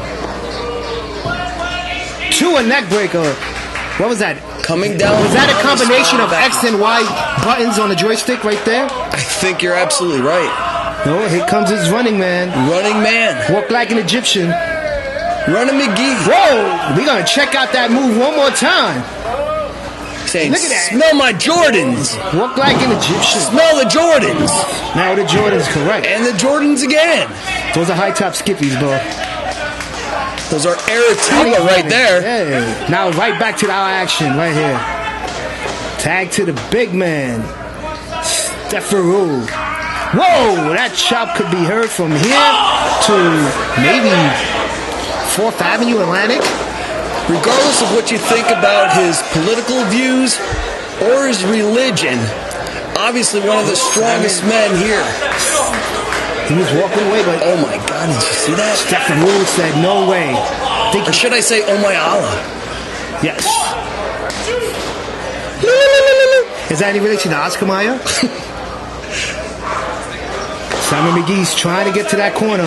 To a neck breaker. What was that? Coming down. Was that a combination of X and Y buttons on the joystick right there? I think you're absolutely right. No, oh, here comes his running man. Running man. Walk like an Egyptian. Running McGee. Whoa! We're going to check out that move one more time. Saying, look at that. Smell my Jordans. Walk like an Egyptian. Smell the Jordans. Now the Jordans, correct. And the Jordans again. Those are high top skippies, bro. Those are Atiba right there. Yeah. Now right back to our action right here. Tag to the big man. Stefaru. Whoa, that chop could be heard from here to maybe fourth Avenue Atlantic. Regardless of what you think about his political views or his religion, obviously one of the strongest men here. He was walking away, but oh my God, did you see that? Stefaru said, no way. Think or should I say, oh my Allah? Yes. Is that any relation to Oscar Mayer? Simon McGee's trying to get to that corner.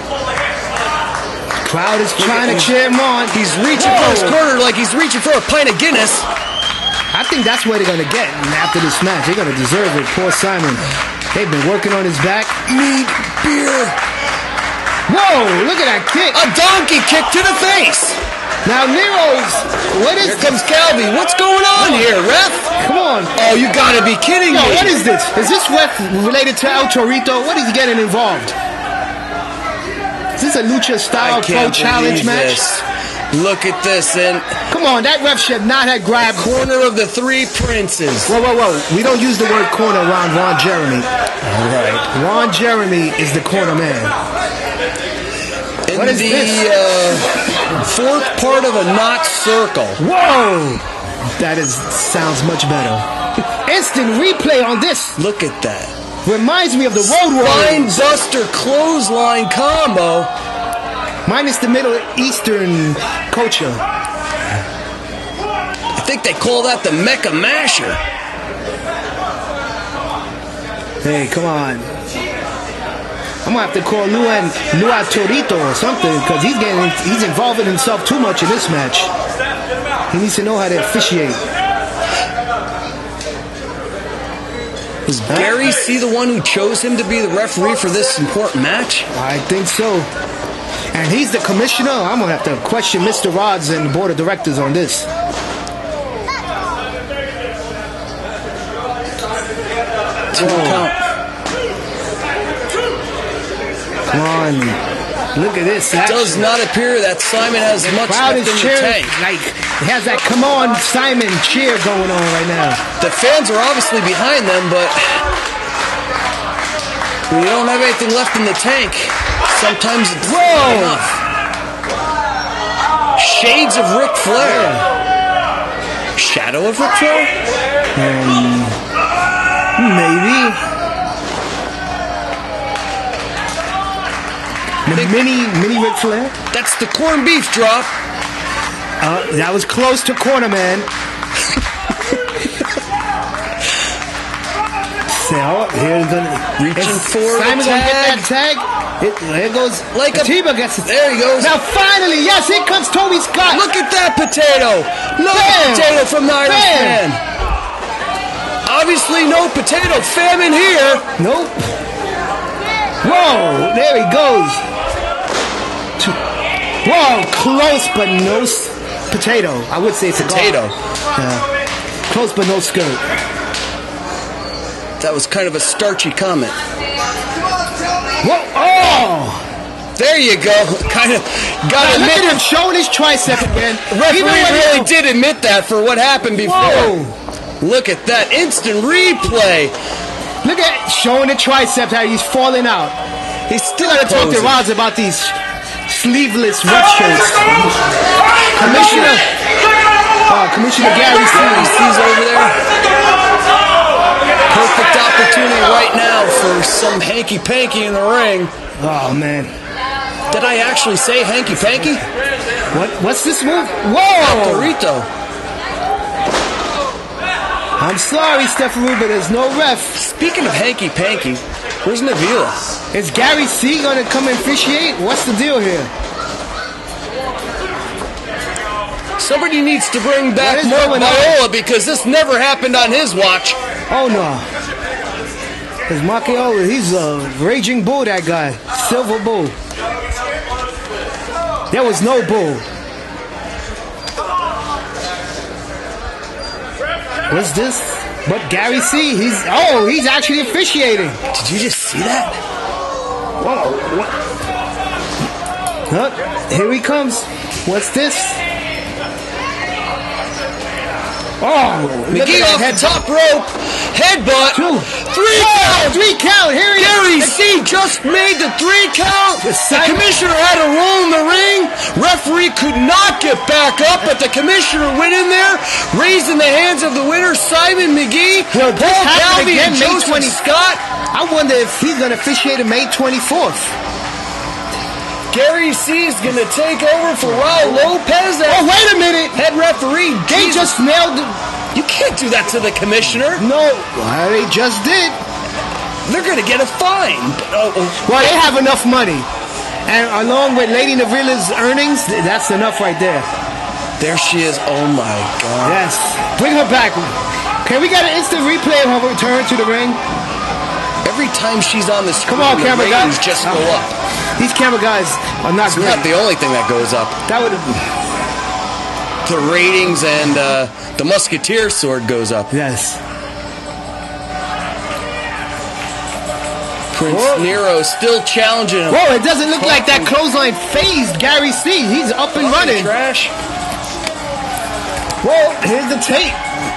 Crowd is trying to cheer him on. He's reaching Whoa. for his corner like he's reaching for a pint of Guinness. I think that's what they're going to get after this match. They're going to deserve it. Poor Simon. They've been working on his back. Need beer. Whoa, look at that kick. A donkey kick to the face. Now Nero's, what is Here comes Calvi. What's going on oh. here, ref? Come on. Oh, you gotta be kidding Yo, me. What is this? Is this ref related to El Torito? What is he getting involved? Is this a lucha style pro challenge match? This. Look at this, and come on, that ref should not have grabbed corner of the three princes. Whoa, whoa, whoa! We don't use the word corner around Ron Jeremy. All right, Ron Jeremy is the corner man. In what is the this? Uh, fourth part of a knot circle. Whoa! That is sounds much better. Instant replay on this. Look at that. Reminds me of the Road Warriors. Spine buster clothesline combo. Minus the Middle Eastern culture. I think they call that the Mecca Masher. Hey, come on. I'm gonna have to call Luan Lua Torito or something because he's getting he's involving himself too much in this match. He needs to know how to officiate. Was Gary C the one who chose him to be the referee for this important match? I think so. And he's the commissioner. I'm going to have to question Mister Rods and the board of directors on this. Two count. Come on. Look at this. It does not appear that Simon has much crowd left is in the cheering, tank. like, it has that come on Simon cheer going on right now. The fans are obviously behind them, but when you don't have anything left in the tank, sometimes it's Whoa. not enough. Shades of Ric Flair. Shadow of Ric Flair? Um, maybe. The mini, mini Ric Flair? That's the corned beef drop. Uh, that was close to corner, man. So, here's gonna reaching for Simon's the gonna get that tag. tag. It, there goes Like a Atiba gets it. There he goes. Now finally, yes, here comes Toby Scott. Look at that potato. No Bam. potato from the Irish Bam. man. Obviously, no potato famine here. Nope. Whoa, there he goes. Whoa, close but no s- potato. I would say it's Potato. a yeah. Close but no skirt. That was kind of a starchy comment. Whoa, oh! There you go. Kind of got Now, to look admit, at him showing his tricep again. referee Even when really he- did admit that for what happened before. Whoa. Look at that instant replay. Look at showing the triceps how he's falling out. He's still Gotta talk to posing. Roz about these sleeveless ref shirts. Commissioner, uh, Commissioner Gary Gary Sees. C's over there. Perfect opportunity right now for some hanky-panky in the ring. Oh man, Did I actually say hanky-panky? what? What's this move? Whoa! Burrito. I'm sorry, Stefaru, but there's no ref. Speaking of hanky-panky, where's Navila? Is Gary C gonna come and officiate? What's the deal here? Somebody needs to bring back What is Mark going on? Viola because this never happened on his watch. Oh no. Because Macchiola, he's a raging bull, that guy. Silver bull. There was no bull. What's this? But Gary C, he's, oh, he's actually officiating. Did you just see that? Whoa, what? Huh, here he comes. What's this? Oh, McGee off the top rope, headbutt, Two. three Oh, count. three count. Here he Gary is. C just made the three count. The The Simon- commissioner had to roll in the ring. Referee could not get back up, but the commissioner went in there, raised in the hands of the winner, Simon McGee, Well, this Paul happened Galvey, again and May Joseph twentieth. Scott. I wonder if he's going to officiate on May twenty-fourth. Gary C is going to take over for Raul Lopez. Oh, wait a minute. Head referee. They Jesus. just nailed it. You can't do that to the commissioner. No, well, they just did. They're going to get a fine. Oh, oh. Well, they have enough money. And along with Lady Navila's earnings, th- that's enough right there. There she is. Oh, my God. Yes. Bring her back. Okay, we got an instant replay of her return to the ring. Every time she's on the screen, Come on, the camera ratings guys. just go Uh, up. These camera guys are not It's great. not the only thing that goes up. That would The ratings and uh, the Musketeer sword goes up. yes. Prince Whoa. Nero still challenging him. Whoa, it doesn't look like that clothesline phased Gary C. He's up and running. Trash. Whoa, here's the tape.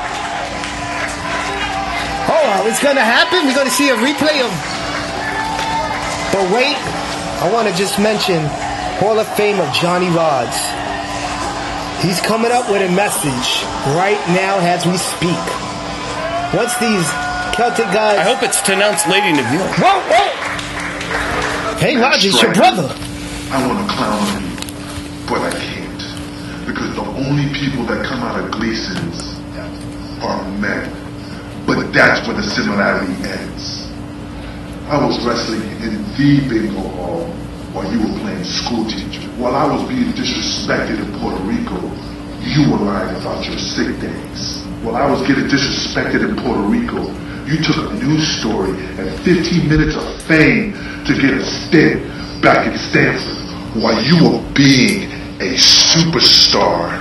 Oh, it's gonna happen. We're gonna see a replay of. But wait, I want to just mention Hall of Famer Johnny Rods. He's coming up with a message right now as we speak. Once these Celtic guys. I hope it's to announce Lady Neville. Whoa, whoa! Hey, Roger, it's your brother. I want to clown on you, but I can't. Because the only people that come out of Gleason's are men. But that's where the similarity ends. I was wrestling in the bingo hall while you were playing school teacher. While I was being disrespected in Puerto Rico, you were lying about your sick days. While I was getting disrespected in Puerto Rico, you took a news story and fifteen minutes of fame to get a stint back in Stanford. While you were being a superstar,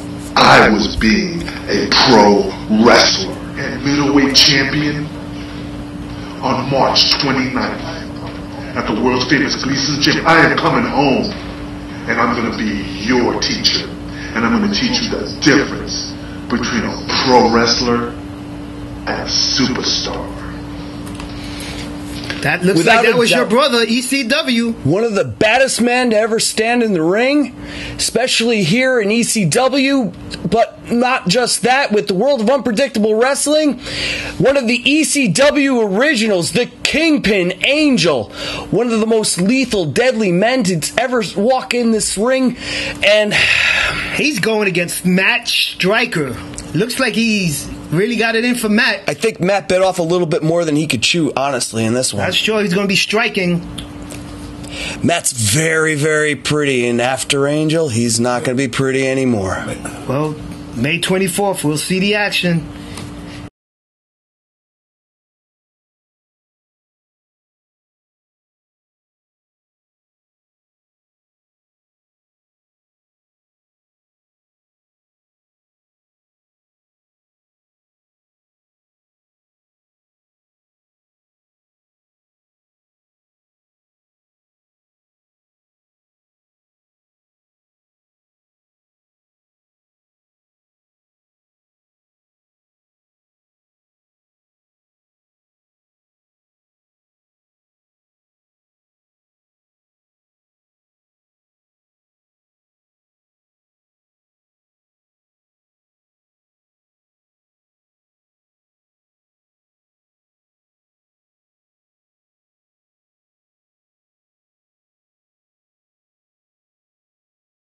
I was being a pro wrestler and middleweight champion. on March twenty-ninth at the world's famous Gleason's Gym. I am coming home, and I'm going to be your teacher, and I'm going to teach you the difference between a pro wrestler and a superstar. That looks Without like that a was your doubt. brother, E C W. One of the baddest men to ever stand in the ring, especially here in E C W, but not just that, with the World of Unpredictable Wrestling, one of the E C W originals, the Kingpin Angel, one of the most lethal, deadly men to ever walk in this ring, and he's going against Matt Striker. Looks like he's really got it in for Matt. I think Matt bit off a little bit more than he could chew, honestly, in this one. That's sure he's going to be striking. Matt's very, very pretty, and after Angel, he's not going to be pretty anymore. Well, May twenty-fourth, we'll see the action.